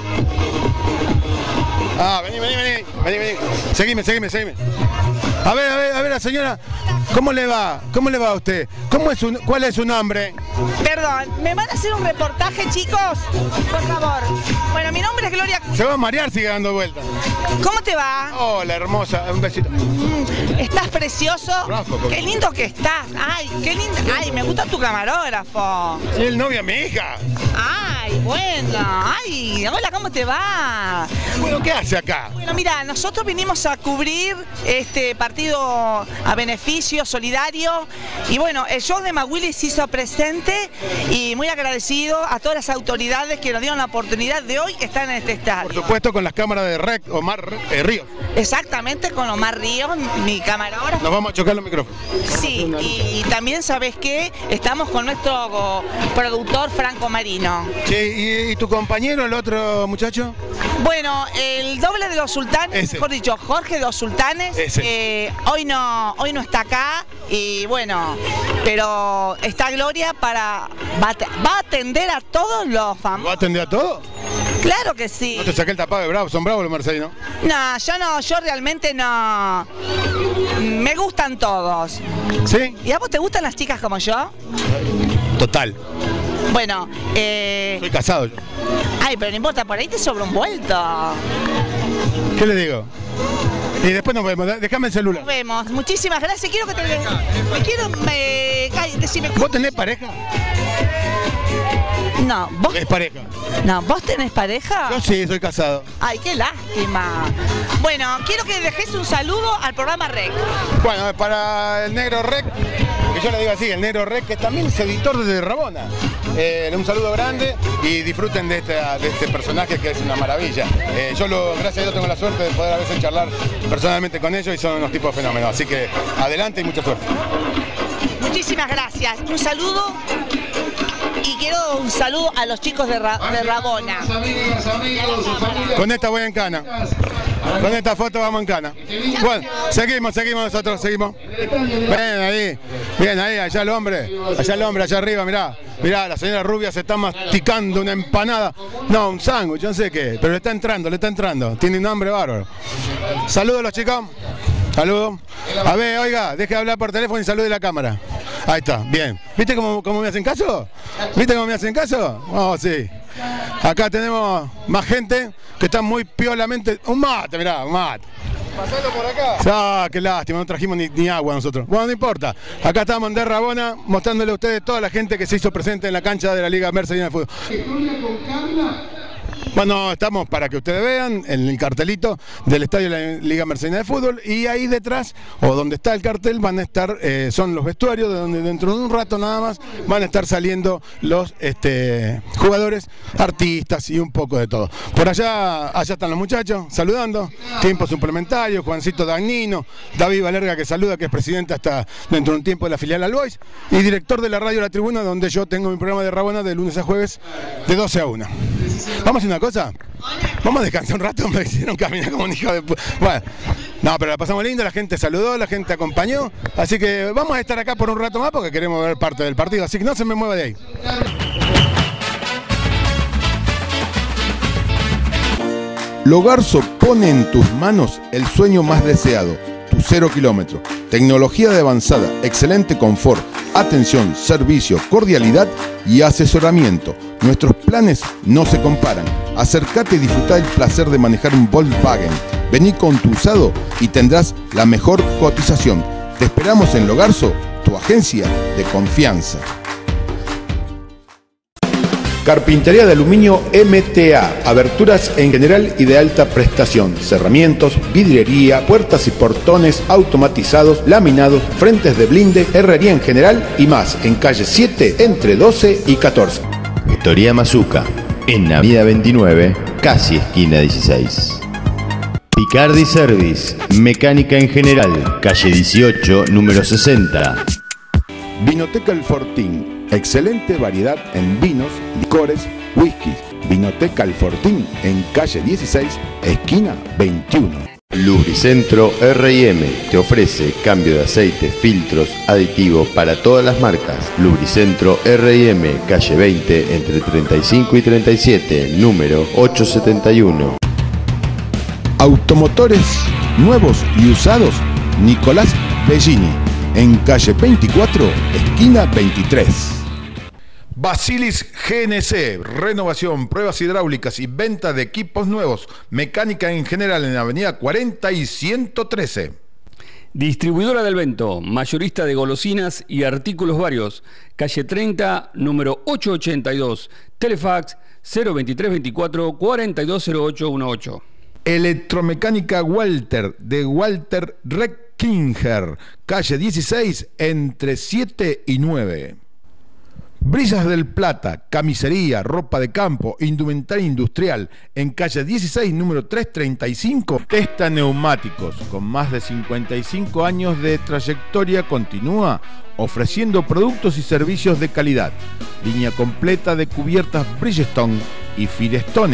B: Vení. Seguime. A ver, la señora, ¿cómo le va? ¿Cómo le va a usted? ¿Cuál es su nombre?
G: Perdón, ¿me van a hacer un reportaje, chicos? Por favor. Bueno, mi nombre es Gloria.
B: Se va a marear, sigue dando vueltas.
G: ¿Cómo te va?
B: Hola, hermosa, un besito.
G: Estás precioso. Qué lindo que estás. Ay, qué lindo. Ay, me gusta tu camarógrafo.
B: Sí, el novio de mi hija.
G: Ay, bueno. Ay, hola, ¿cómo te va?
B: Bueno, ¿qué hace acá?
G: Bueno, mira, nosotros vinimos a cubrir este partido a beneficio solidario y bueno, el show de Maguili se hizo presente y muy agradecido a todas las autoridades que nos dieron la oportunidad de hoy estar en este estadio.
B: Por supuesto con las cámaras de Omar Ríos.
G: Exactamente, con Omar Ríos, mi camarógrafo.
B: Nos vamos a chocar los micrófonos.
G: Sí, y también, ¿sabes qué? Estamos con nuestro productor Franco Marino.
B: Sí, ¿y tu compañero, el otro muchacho?
G: Bueno, el doble de los sultanes, mejor dicho, Jorge de los Sultanes, hoy no está acá y bueno, pero está Gloria va a atender a todos los famosos.
B: ¿Va a atender a todos?
G: Claro que sí.
B: ¿No te saqué el tapado de bravo? ¿Son bravos los mercedinos?
G: No, yo realmente no. Me gustan todos.
B: ¿Sí?
G: ¿Y a vos te gustan las chicas como yo?
B: Total.
G: Bueno,
B: Soy casado yo.
G: Ay, pero no importa, por ahí te sobra un vuelto.
B: ¿Qué le digo? Y después nos vemos, déjame el celular.
G: Nos vemos, muchísimas gracias. Quiero que te... decime...
B: ¿Vos tenés pareja?
G: No, ¿vos?
B: ¿Es pareja?
G: No, ¿vos tenés pareja?
B: Yo sí, soy casado.
G: Ay, qué lástima. Bueno, quiero que dejes un saludo al programa REC.
B: Bueno, para el Negro REC, que yo le digo así, el Negro REC, que también es editor de Rabona. Un saludo grande y disfruten de este personaje que es una maravilla. Gracias a Dios tengo la suerte de poder a veces charlar personalmente con ellos y son unos tipos fenómenos. Así que adelante y mucha suerte.
G: Muchísimas gracias. Un saludo. Y quiero un saludo a los chicos de Rabona.
B: Con esta voy en cana. Con esta foto vamos en cana. Bueno, seguimos nosotros, seguimos. Bien ahí, allá el hombre, allá arriba, mirá, la señora rubia se está masticando una empanada. No, un sándwich, yo no sé qué, pero le está entrando. Tiene un hambre bárbaro. Saludos los chicos. Saludos. A ver, oiga, deje de hablar por teléfono y salude a la cámara. Ahí está, bien. ¿Viste cómo me hacen caso? Oh, sí. Acá tenemos más gente que está muy piolamente... Un mate, mirá, un mate.
X: Pasalo por acá.
B: Ah, qué lástima, no trajimos ni agua nosotros. Bueno, no importa. Acá estamos en De Rabona mostrándole a ustedes toda la gente que se hizo presente en la cancha de la Liga Mercedina de Fútbol. Bueno, estamos para que ustedes vean en el cartelito del estadio de la Liga Mercedina de Fútbol y ahí detrás, o donde está el cartel, van a estar, son los vestuarios, de donde dentro de un rato nada más van a estar saliendo los jugadores, artistas y un poco de todo. Por allá están los muchachos saludando, tiempo suplementario, Juancito Dagnino, David Valerga que saluda, que es presidente hasta dentro de un tiempo de la filial Albois y director de la radio La Tribuna, donde yo tengo mi programa de Rabona de lunes a jueves de 12 a 1. Vamos a hacer una cosa, vamos a descansar un rato, me hicieron caminar como un hijo de puta. Bueno, no, pero la pasamos lindo, la gente saludó, la gente acompañó, así que vamos a estar acá por un rato más porque queremos ver parte del partido, así que no se me mueva de ahí.
T: Logarzo pone en tus manos el sueño más deseado, tu 0 kilómetro. Tecnología de avanzada, excelente confort, atención, servicio, cordialidad y asesoramiento. Nuestros planes no se comparan. Acércate y disfruta el placer de manejar un Volkswagen. Vení con tu usado y tendrás la mejor cotización. Te esperamos en Logarzo, tu agencia de confianza. Carpintería de aluminio MTA, aberturas en general y de alta prestación, cerramientos, vidriería, puertas y portones automatizados, laminados, frentes de blinde, herrería en general y más, en calle 7 entre 12 y 14.
H: Factoría Mazuca, en Avenida 29, casi esquina 16. Picardi Service, mecánica en general, calle 18, número 60.
T: Vinoteca El Fortín, excelente variedad en vinos, licores, whiskies. Vinoteca El Fortín, en calle 16, esquina 21.
H: Lubricentro R&M te ofrece cambio de aceite, filtros, aditivos para todas las marcas. Lubricentro R&M, calle 20, entre 35 y 37, número 871.
T: Automotores nuevos y usados, Nicolás Bellini, en calle 24, esquina 23. Basilis GNC, renovación, pruebas hidráulicas y venta de equipos nuevos, mecánica en general en avenida 40 y 113.
I: Distribuidora del Vento, mayorista de golosinas y artículos varios, calle 30, número 882, Telefax 02324 420818.
T: Electromecánica Walter, de Walter Reckinger, calle 16, entre 7 y 9. Brillas del Plata, camisería, ropa de campo, indumentaria industrial, en calle 16, número 335. Testa Neumáticos, con más de 55 años de trayectoria, continúa ofreciendo productos y servicios de calidad. Línea completa de cubiertas Bridgestone y Firestone.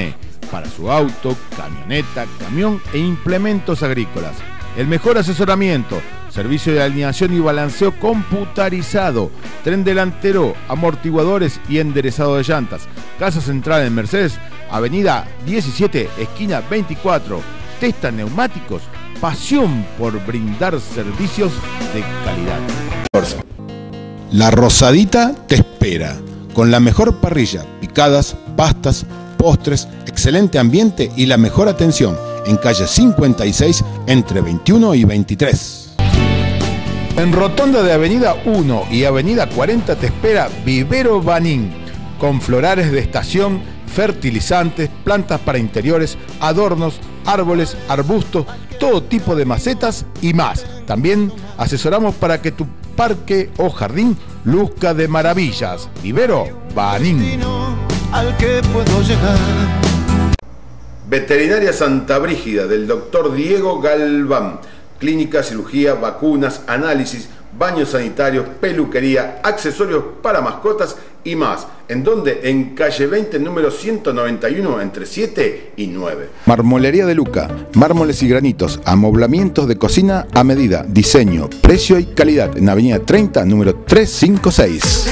T: para su auto, camioneta, camión e implementos agrícolas. El mejor asesoramiento, servicio de alineación y balanceo computarizado, tren delantero, amortiguadores y enderezado de llantas. Casa central en Mercedes, avenida 17, esquina 24. Testa Neumáticos, pasión por brindar servicios de calidad.
J: La Rosadita te espera, con la mejor parrilla, picadas, pastas, postres, excelente ambiente y la mejor atención, en calle 56 entre 21 y 23.
T: En rotonda de avenida 1 y avenida 40 te espera Vivero Banín, con florales de estación, fertilizantes, plantas para interiores, adornos, árboles, arbustos, todo tipo de macetas y más. También asesoramos para que tu parque o jardín luzca de maravillas. Vivero Banín.
K: Al que puedo llegar.
T: Veterinaria Santa Brígida del doctor Diego Galván. Clínica, cirugía, vacunas, análisis, baños sanitarios, peluquería, accesorios para mascotas y más. ¿En dónde? En calle 20, número 191, entre 7 y 9. Marmolería de Luca. Mármoles y granitos. Amoblamientos de cocina a medida. Diseño, precio y calidad. En avenida 30, número 356.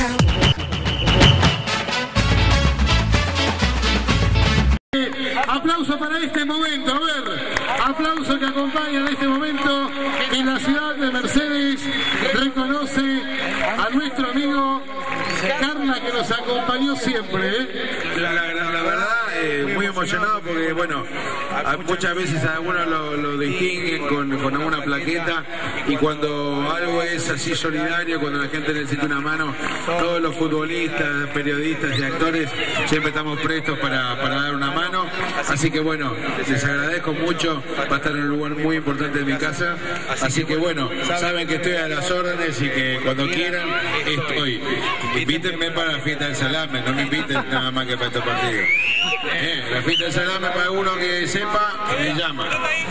C: Aplauso para este momento, a ver, aplauso que acompaña en este momento en la ciudad de Mercedes, reconoce a nuestro amigo Carla que nos acompañó siempre.
S: La verdad, muy emocionado porque, bueno, muchas veces a algunos lo distinguen con alguna plaqueta y cuando algo es así solidario, cuando la gente necesita una mano, todos los futbolistas, periodistas y actores siempre estamos prestos para dar una mano. Así que bueno, les agradezco mucho, va a estar en un lugar muy importante de mi casa. Así que bueno, saben que estoy a las órdenes y que cuando quieran estoy. Invítenme para la fiesta del salame, no me inviten nada más que para estos partidos. La fiesta del salame, para uno que sepa, me llama.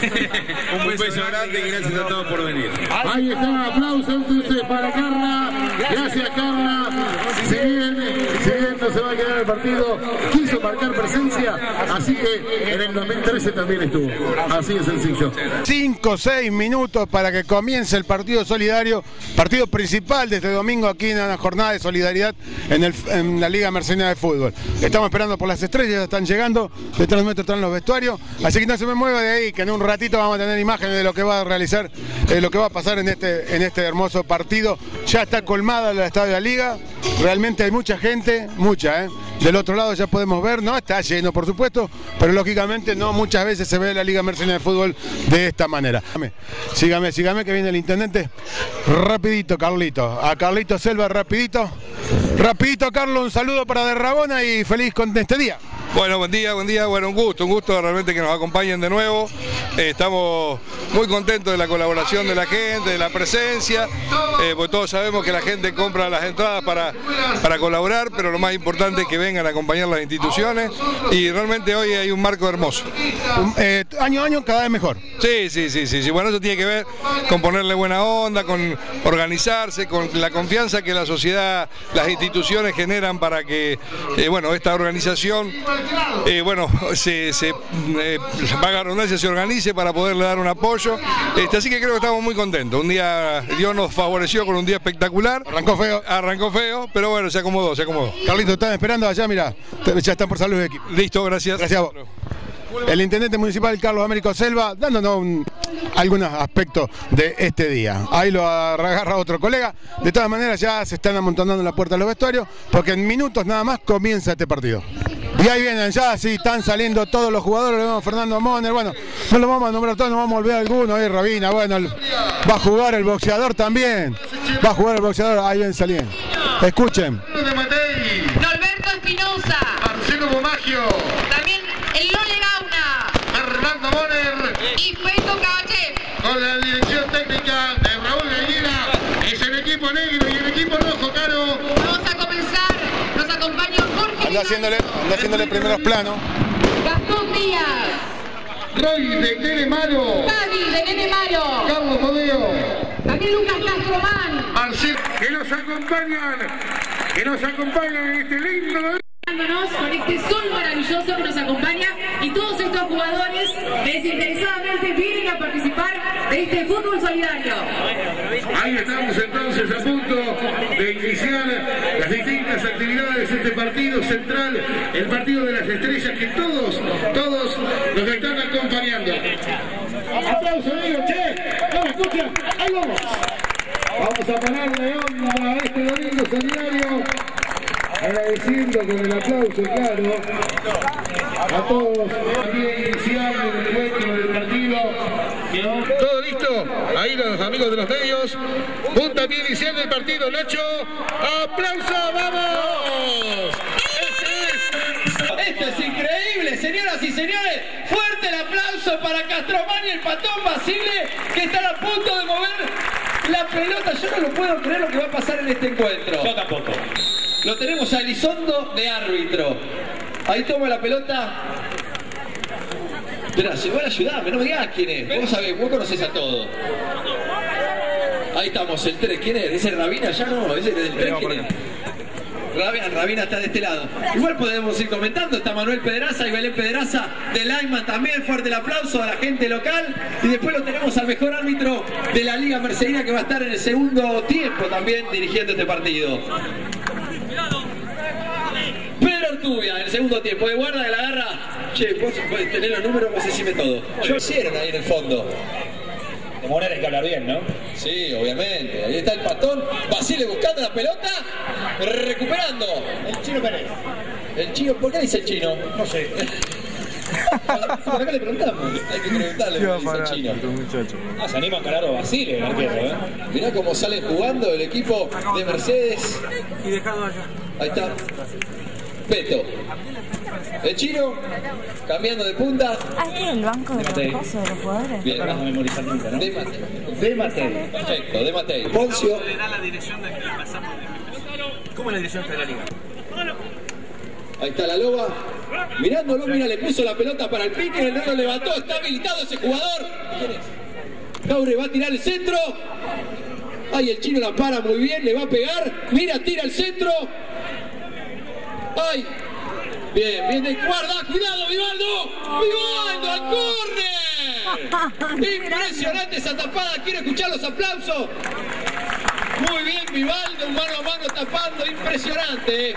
S: Un beso grande y gracias a todos por venir.
C: Ahí está, aplauso entonces para Carla. Gracias, Carla. Si bien no se va a quedar el partido, quiso marcar presencia, así que en el 2013 también estuvo. Así de sencillo.
B: 5 o 6 minutos para que comience el partido solidario, partido principal de este domingo aquí en una jornada de solidaridad en la Liga Mercenaria de Fútbol. Estamos esperando por las estrellas, ya están llegando, detrás nuestro están los vestuarios, así que no se me mueva de ahí, que en un ratito vamos a tener imágenes de lo que va a realizar, lo que va a pasar en este hermoso partido. Ya está colmada el estadio de la Liga, realmente hay mucha gente, mucha, Del otro lado ya podemos ver, no está lleno por supuesto, pero lógicamente no muchas veces se ve la Liga Mercenaria de Fútbol de esta manera. Sígame que viene el intendente. Rapidito, Carlito. A Carlito Selva, rapidito. Rapidito, Carlos, un saludo para De Rabona y feliz con este día.
L: Bueno, buen día, bueno, un gusto realmente que nos acompañen de nuevo. Estamos muy contentos de la colaboración de la gente, de la presencia, porque todos sabemos que la gente compra las entradas para colaborar, pero lo más importante es que vengan a acompañar las instituciones y realmente hoy hay un marco hermoso.
B: Año a año cada vez mejor.
L: Sí, bueno, eso tiene que ver con ponerle buena onda, con organizarse, con la confianza que la sociedad, las instituciones generan para que, bueno, esta organización valga la redundancia, se organice para poderle dar un apoyo. Así que creo que estamos muy contentos. Un día, Dios nos favoreció con un día espectacular. Arrancó feo, pero bueno, se acomodó.
B: Carlito, están esperando allá, mira, ya están por salir de equipo.
L: Listo, gracias.
B: Gracias a vos. El intendente municipal Carlos Américo Selva dándonos algunos aspectos de este día. Ahí lo agarra otro colega. De todas maneras ya se están amontonando en la puerta de los vestuarios porque en minutos nada más comienza este partido. Y ahí vienen ya, sí, están saliendo todos los jugadores, lo vemos a Fernando Moner, bueno, no lo vamos a nombrar todos, no vamos a olvidar alguno, ahí Rabina, bueno, va a jugar el boxeador también, ahí ven saliendo. Escuchen.
N: Norberto Espinosa.
C: Marcelo Bomagio.
N: También el Lole Gauna.
C: Fernando Moner.
N: Y Feito Caballé.
C: Con la dirección técnica de Raúl Gallina, es el equipo negro y el equipo rojo, Caro.
N: Vamos a comenzar, nos acompaña Jorge.
B: Anda haciéndole primeros planos.
N: Gastón Díaz.
C: Roy de Nene Malo.
N: Gaby de Nene Malo.
C: Carlos Modeo.
N: También Lucas Castromán.
C: Marcel, que nos acompañan en este lindo
N: acompañándonos con este sol maravilloso que nos acompaña y todos estos jugadores desinteresadamente vienen a participar de este fútbol solidario.
C: Ahí estamos entonces a punto de iniciar las distintas actividades de este partido central, el partido de las estrellas que todos nos están acompañando. Aplausos, amigos, che, vamos, escuchen, ahí vamos. Vamos a ponerle onda a este domingo solidario, agradeciendo con el aplauso, claro, a todos. También iniciando el encuentro del partido. ¿Todo listo? Ahí los amigos de los medios. Puntapié inicial del partido, Nacho. ¡Aplauso, vamos!
M: Esto es increíble, señoras y señores. Fuerte el aplauso para Castromán y el Patón Basile, que están a punto de mover la pelota. Yo no lo puedo creer lo que va a pasar en este encuentro.
V: Yo tampoco.
M: Lo tenemos a Elizondo de árbitro. Ahí toma la pelota. Espera, llegó a ayudarme, no me digas quién es. Vos sabés, vos conocés a todos. Ahí estamos, el 3. ¿Quién es? ¿Ese Rabina? Ya no, ese es del 3. ¿Quién es? Rabina está de este lado. Igual podemos ir comentando, está Manuel Pedraza y Belén Pedraza de Lyman también. Fuerte el aplauso a la gente local. Y después lo tenemos al mejor árbitro de la Liga Mercedina, que va a estar en el segundo tiempo también dirigiendo este partido. Pedro Ortubia, en el segundo tiempo, de guarda de la garra. Che, vos podés tener los números, vos decime todo. Yo hicieron ahí en el fondo.
V: De Morera hay que hablar bien, ¿no?
M: Sí, obviamente. Ahí está el Patón. Basile buscando la pelota. Recuperando.
V: El Chino Pérez.
M: El Chino, ¿por qué dice el Chino?
V: No sé.
M: Acá le preguntamos. Hay que preguntarle por qué dice el Chino.
V: Ah, se anima a encarar a Basile, el arquero, ¿eh?
M: Mirá cómo salen jugando el equipo de Mercedes.
O: Y dejado allá.
M: Ahí está. Peto. El Chino, cambiando de punta.
P: ¿Ah, este es el banco de los jugadores?
M: Bien,
V: no vas a memorizar nunca, ¿no?
M: De Matei. Perfecto, de Matei. Poncio.
O: ¿Cómo es la dirección de la liga?
M: Ahí está la loba. Mirándolo, mira, le puso la pelota para el pique, el dedo levantó, está habilitado ese jugador. ¿Quién es? Caure va a tirar el centro. Ay, el Chino la para muy bien, le va a pegar. Mira, tira el centro. Ay. Bien, bien de guarda, cuidado, Vivaldo. Vivaldo al córner. Impresionante esa tapada, quiero escuchar los aplausos. Muy bien, Vivaldo, un mano a mano tapando, impresionante.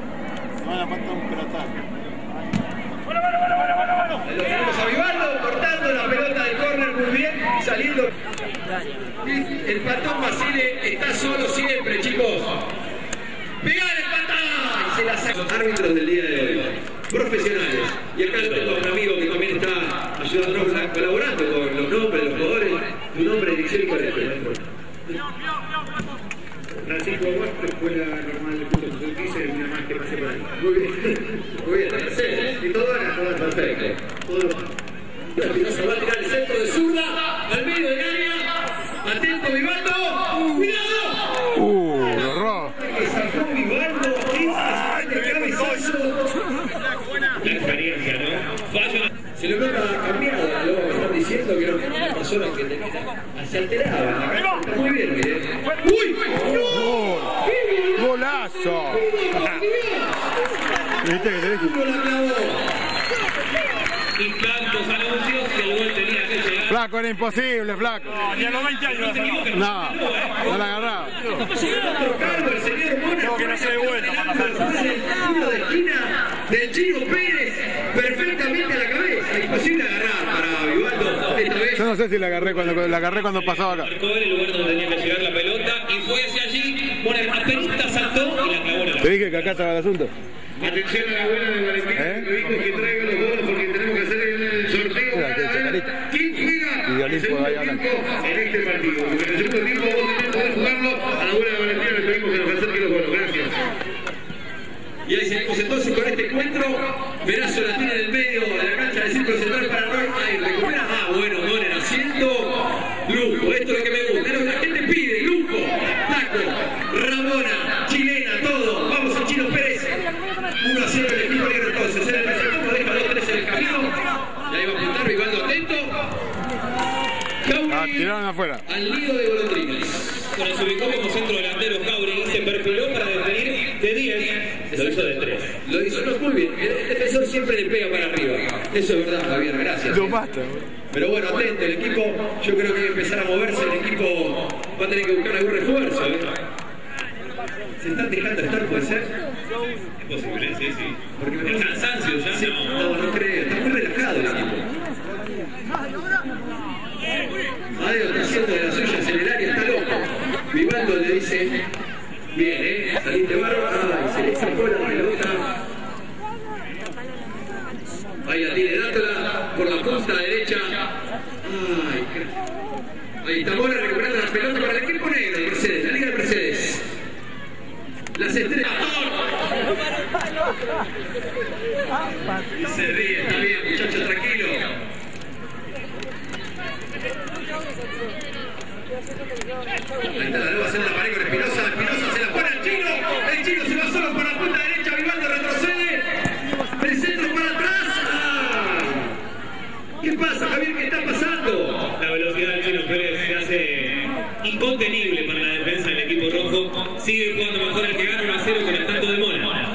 M: Lo tenemos a Vivaldo cortando la pelota del córner muy bien, saliendo. El Patón Basile está solo siempre, chicos. ¡Pegar el Patón! Y se la saca. Los árbitros del día de hoy, profesionales. Y acá lo tengo a un amigo que también está ayudándonos, colaborando con los nombres de los jugadores. Tu nombre, dirección y colegio.
C: Francisco Huerta, Escuela Normal de Fútbol Social 15, una más que pase por ahí.
M: Muy bien, muy bien, Mercedes. Y todo era perfecto. Se va a tirar el centro de zurda, al medio del área. Atento, Vivaldo. ¡Cuidado!
C: Lo robo.
M: Que sacó Vivaldo. ¡Qué cabezazo!
V: La experiencia, ¿no?
M: Se lo nota cambiado, lo que están diciendo que era una persona que se alteraba. Está muy bien, miren. ¡Uy! ¡No!
C: ¡Golazo! ¿Viste que tenés
V: Y tantos anuncios que el gol tenía que llegar.
C: Flaco, era imposible, flaco.
V: No, ni a los 20 años.
C: No la agarraba.
M: El señor Mona,
V: que no se dé vuelta para pasar.
M: el tiro de esquina del Chino Pérez perfectamente a la cabeza. Imposible agarrar para Vivaldo esta vez.
C: Yo no sé si la agarré cuando pasaba acá.
V: Marcó en el lugar donde tenía que llegar la pelota y fue hacia allí. Bueno, apenas saltó y la clavó en el
C: Te dije que acá estaba el asunto.
B: Atención a la abuela de Valentín, me dijo que traiga los bonos porque tenemos que hacer el sorteo para ver quién juega el segundo tiempo en este partido. Porque en el segundo tiempo vos tenés que poder jugarlo. A la abuela de Valentín le pedimos que nos acerque los bonos. Gracias.
M: Y ahí seguimos entonces con este encuentro. Verazo la tiene en el medio de la cancha del círculo central para Roy. Ahí recupera. Ah, bueno, Donner haciendo lujo. Esto es lo que me gusta. Es lo que la gente pide. Lujo, taco, Ramona, chilena, todo. Vamos al Chino Pérez. 1-0 el equipo negro entonces. En el tercer tiempo deja 2-3 en el camino. Y ahí va a apuntar Vivaldo atento.
C: Tiraron afuera.
M: Al nido de golondrinas.
A: Cuando se ubicó como centro delantero, Jauregui se perfiló para definir de 10, lo hizo de 3.
M: Lo hizo muy bien. El defensor siempre le pega para arriba. Eso es verdad, Javier, gracias.
A: Lo mata.
M: Pero bueno, atento, el equipo, yo creo que hay que empezar a moverse, el equipo va a tener que buscar algún refuerzo. ¿Se están dejando estar, puede ser?
A: Es posible, sí, sí.
M: Porque
A: el cansancio ya
M: sí, no creo, está muy relajado el equipo. Madeo está haciendo de las suyas en el área, está loco. Vivaldo le dice, bien, saliste bárbaro, y se le sacó la pelota. Ahí la tiene Dátola por la punta derecha. Ahí está Mora recuperando la pelota para el equipo negro de Mercedes, la Liga de Mercedes. Las estrellas. Se ríe, está bien, muchacho, tranquilo. Ahí está la nueva haciendo la pared con Espinosa. Espinosa se la pone al Chino. El Chino se va solo por la punta derecha. Vivaldo retrocede. El centro para atrás. ¿Qué pasa, Javier? ¿Qué está pasando?
A: La velocidad del Chino Pérez se hace incontenible para la defensa del equipo rojo. Sigue jugando mejor el que gana 1-0 con el tanto de Mora.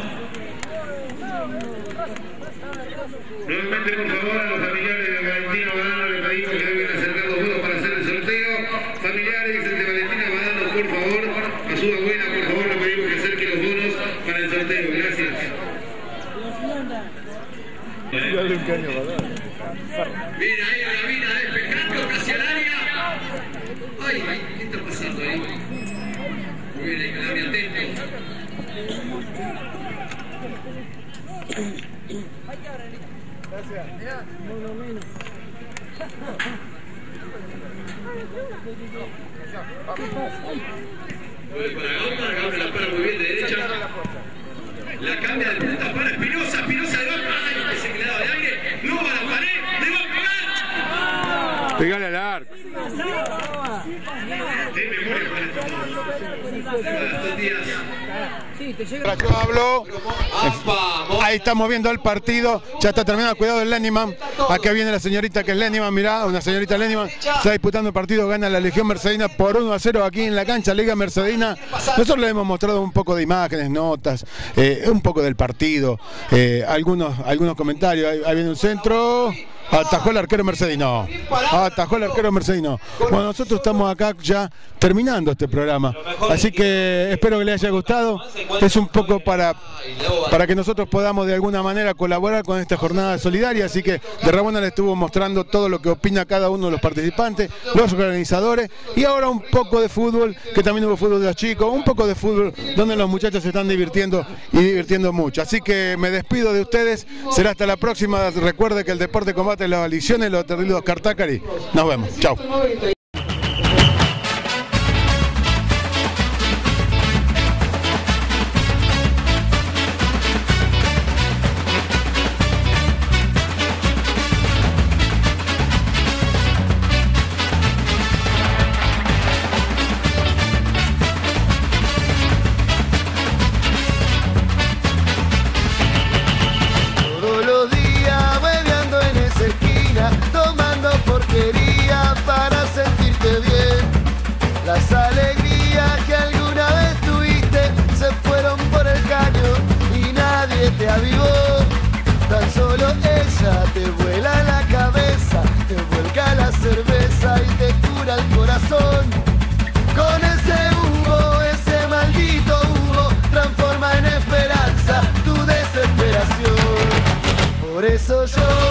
C: Nuevamente, por favor, a los familiares de Valentino Badano le pedimos que deben acercar los juegos para hacer el sorteo. Familiares de Valentina Badano, por favor, a su abuela, por favor, le pedimos que acerque los bonos para el sorteo. Gracias.
M: Mira ahí a la mina despejando casi al área. Ay, ¿qué está pasando ahí? Muy bien, hay que darme atento.
C: Gracias.
M: Gaume la para muy bien de derecha. La cambia de punta para Espinosa. Espinosa le va a pegar. Ay, pensé que le daba de aire. No va a la pared. Le va a pegar.
C: Pegale al arco.
M: De memoria para estos días.
B: Yo hablo. Ahí estamos viendo el partido. Ya está terminado. Cuidado del Leniman. Acá viene la señorita que es Leniman. Mirá, una señorita Leniman. Está disputando el partido. Gana la Legión Mercedina por 1-0 aquí en la cancha Liga Mercedina. Nosotros le hemos mostrado un poco de imágenes, notas, un poco del partido, algunos comentarios. Ahí viene un centro. Atajó el arquero mercedino. Atajó el arquero mercedino. Bueno, nosotros estamos acá ya terminando este programa. Así que espero que les haya gustado. Es un poco para que nosotros podamos de alguna manera colaborar con esta jornada solidaria. Así que de Rabona le estuvo mostrando todo lo que opina cada uno de los participantes, los organizadores. Y ahora un poco de fútbol, que también hubo fútbol de los chicos. Un poco de fútbol donde los muchachos se están divirtiendo y divirtiendo mucho. Así que me despido de ustedes. Será hasta la próxima. Recuerde que el deporte combate las adicciones, los terribles Cartácari. Nos vemos. Chao.
K: Las alegrías que alguna vez tuviste se fueron por el caño y nadie te avivó. Tan solo ella te vuela la cabeza, te vuelca la cerveza y te cura el corazón. Con ese humo, ese maldito humo, transforma en esperanza tu desesperación. Por eso yo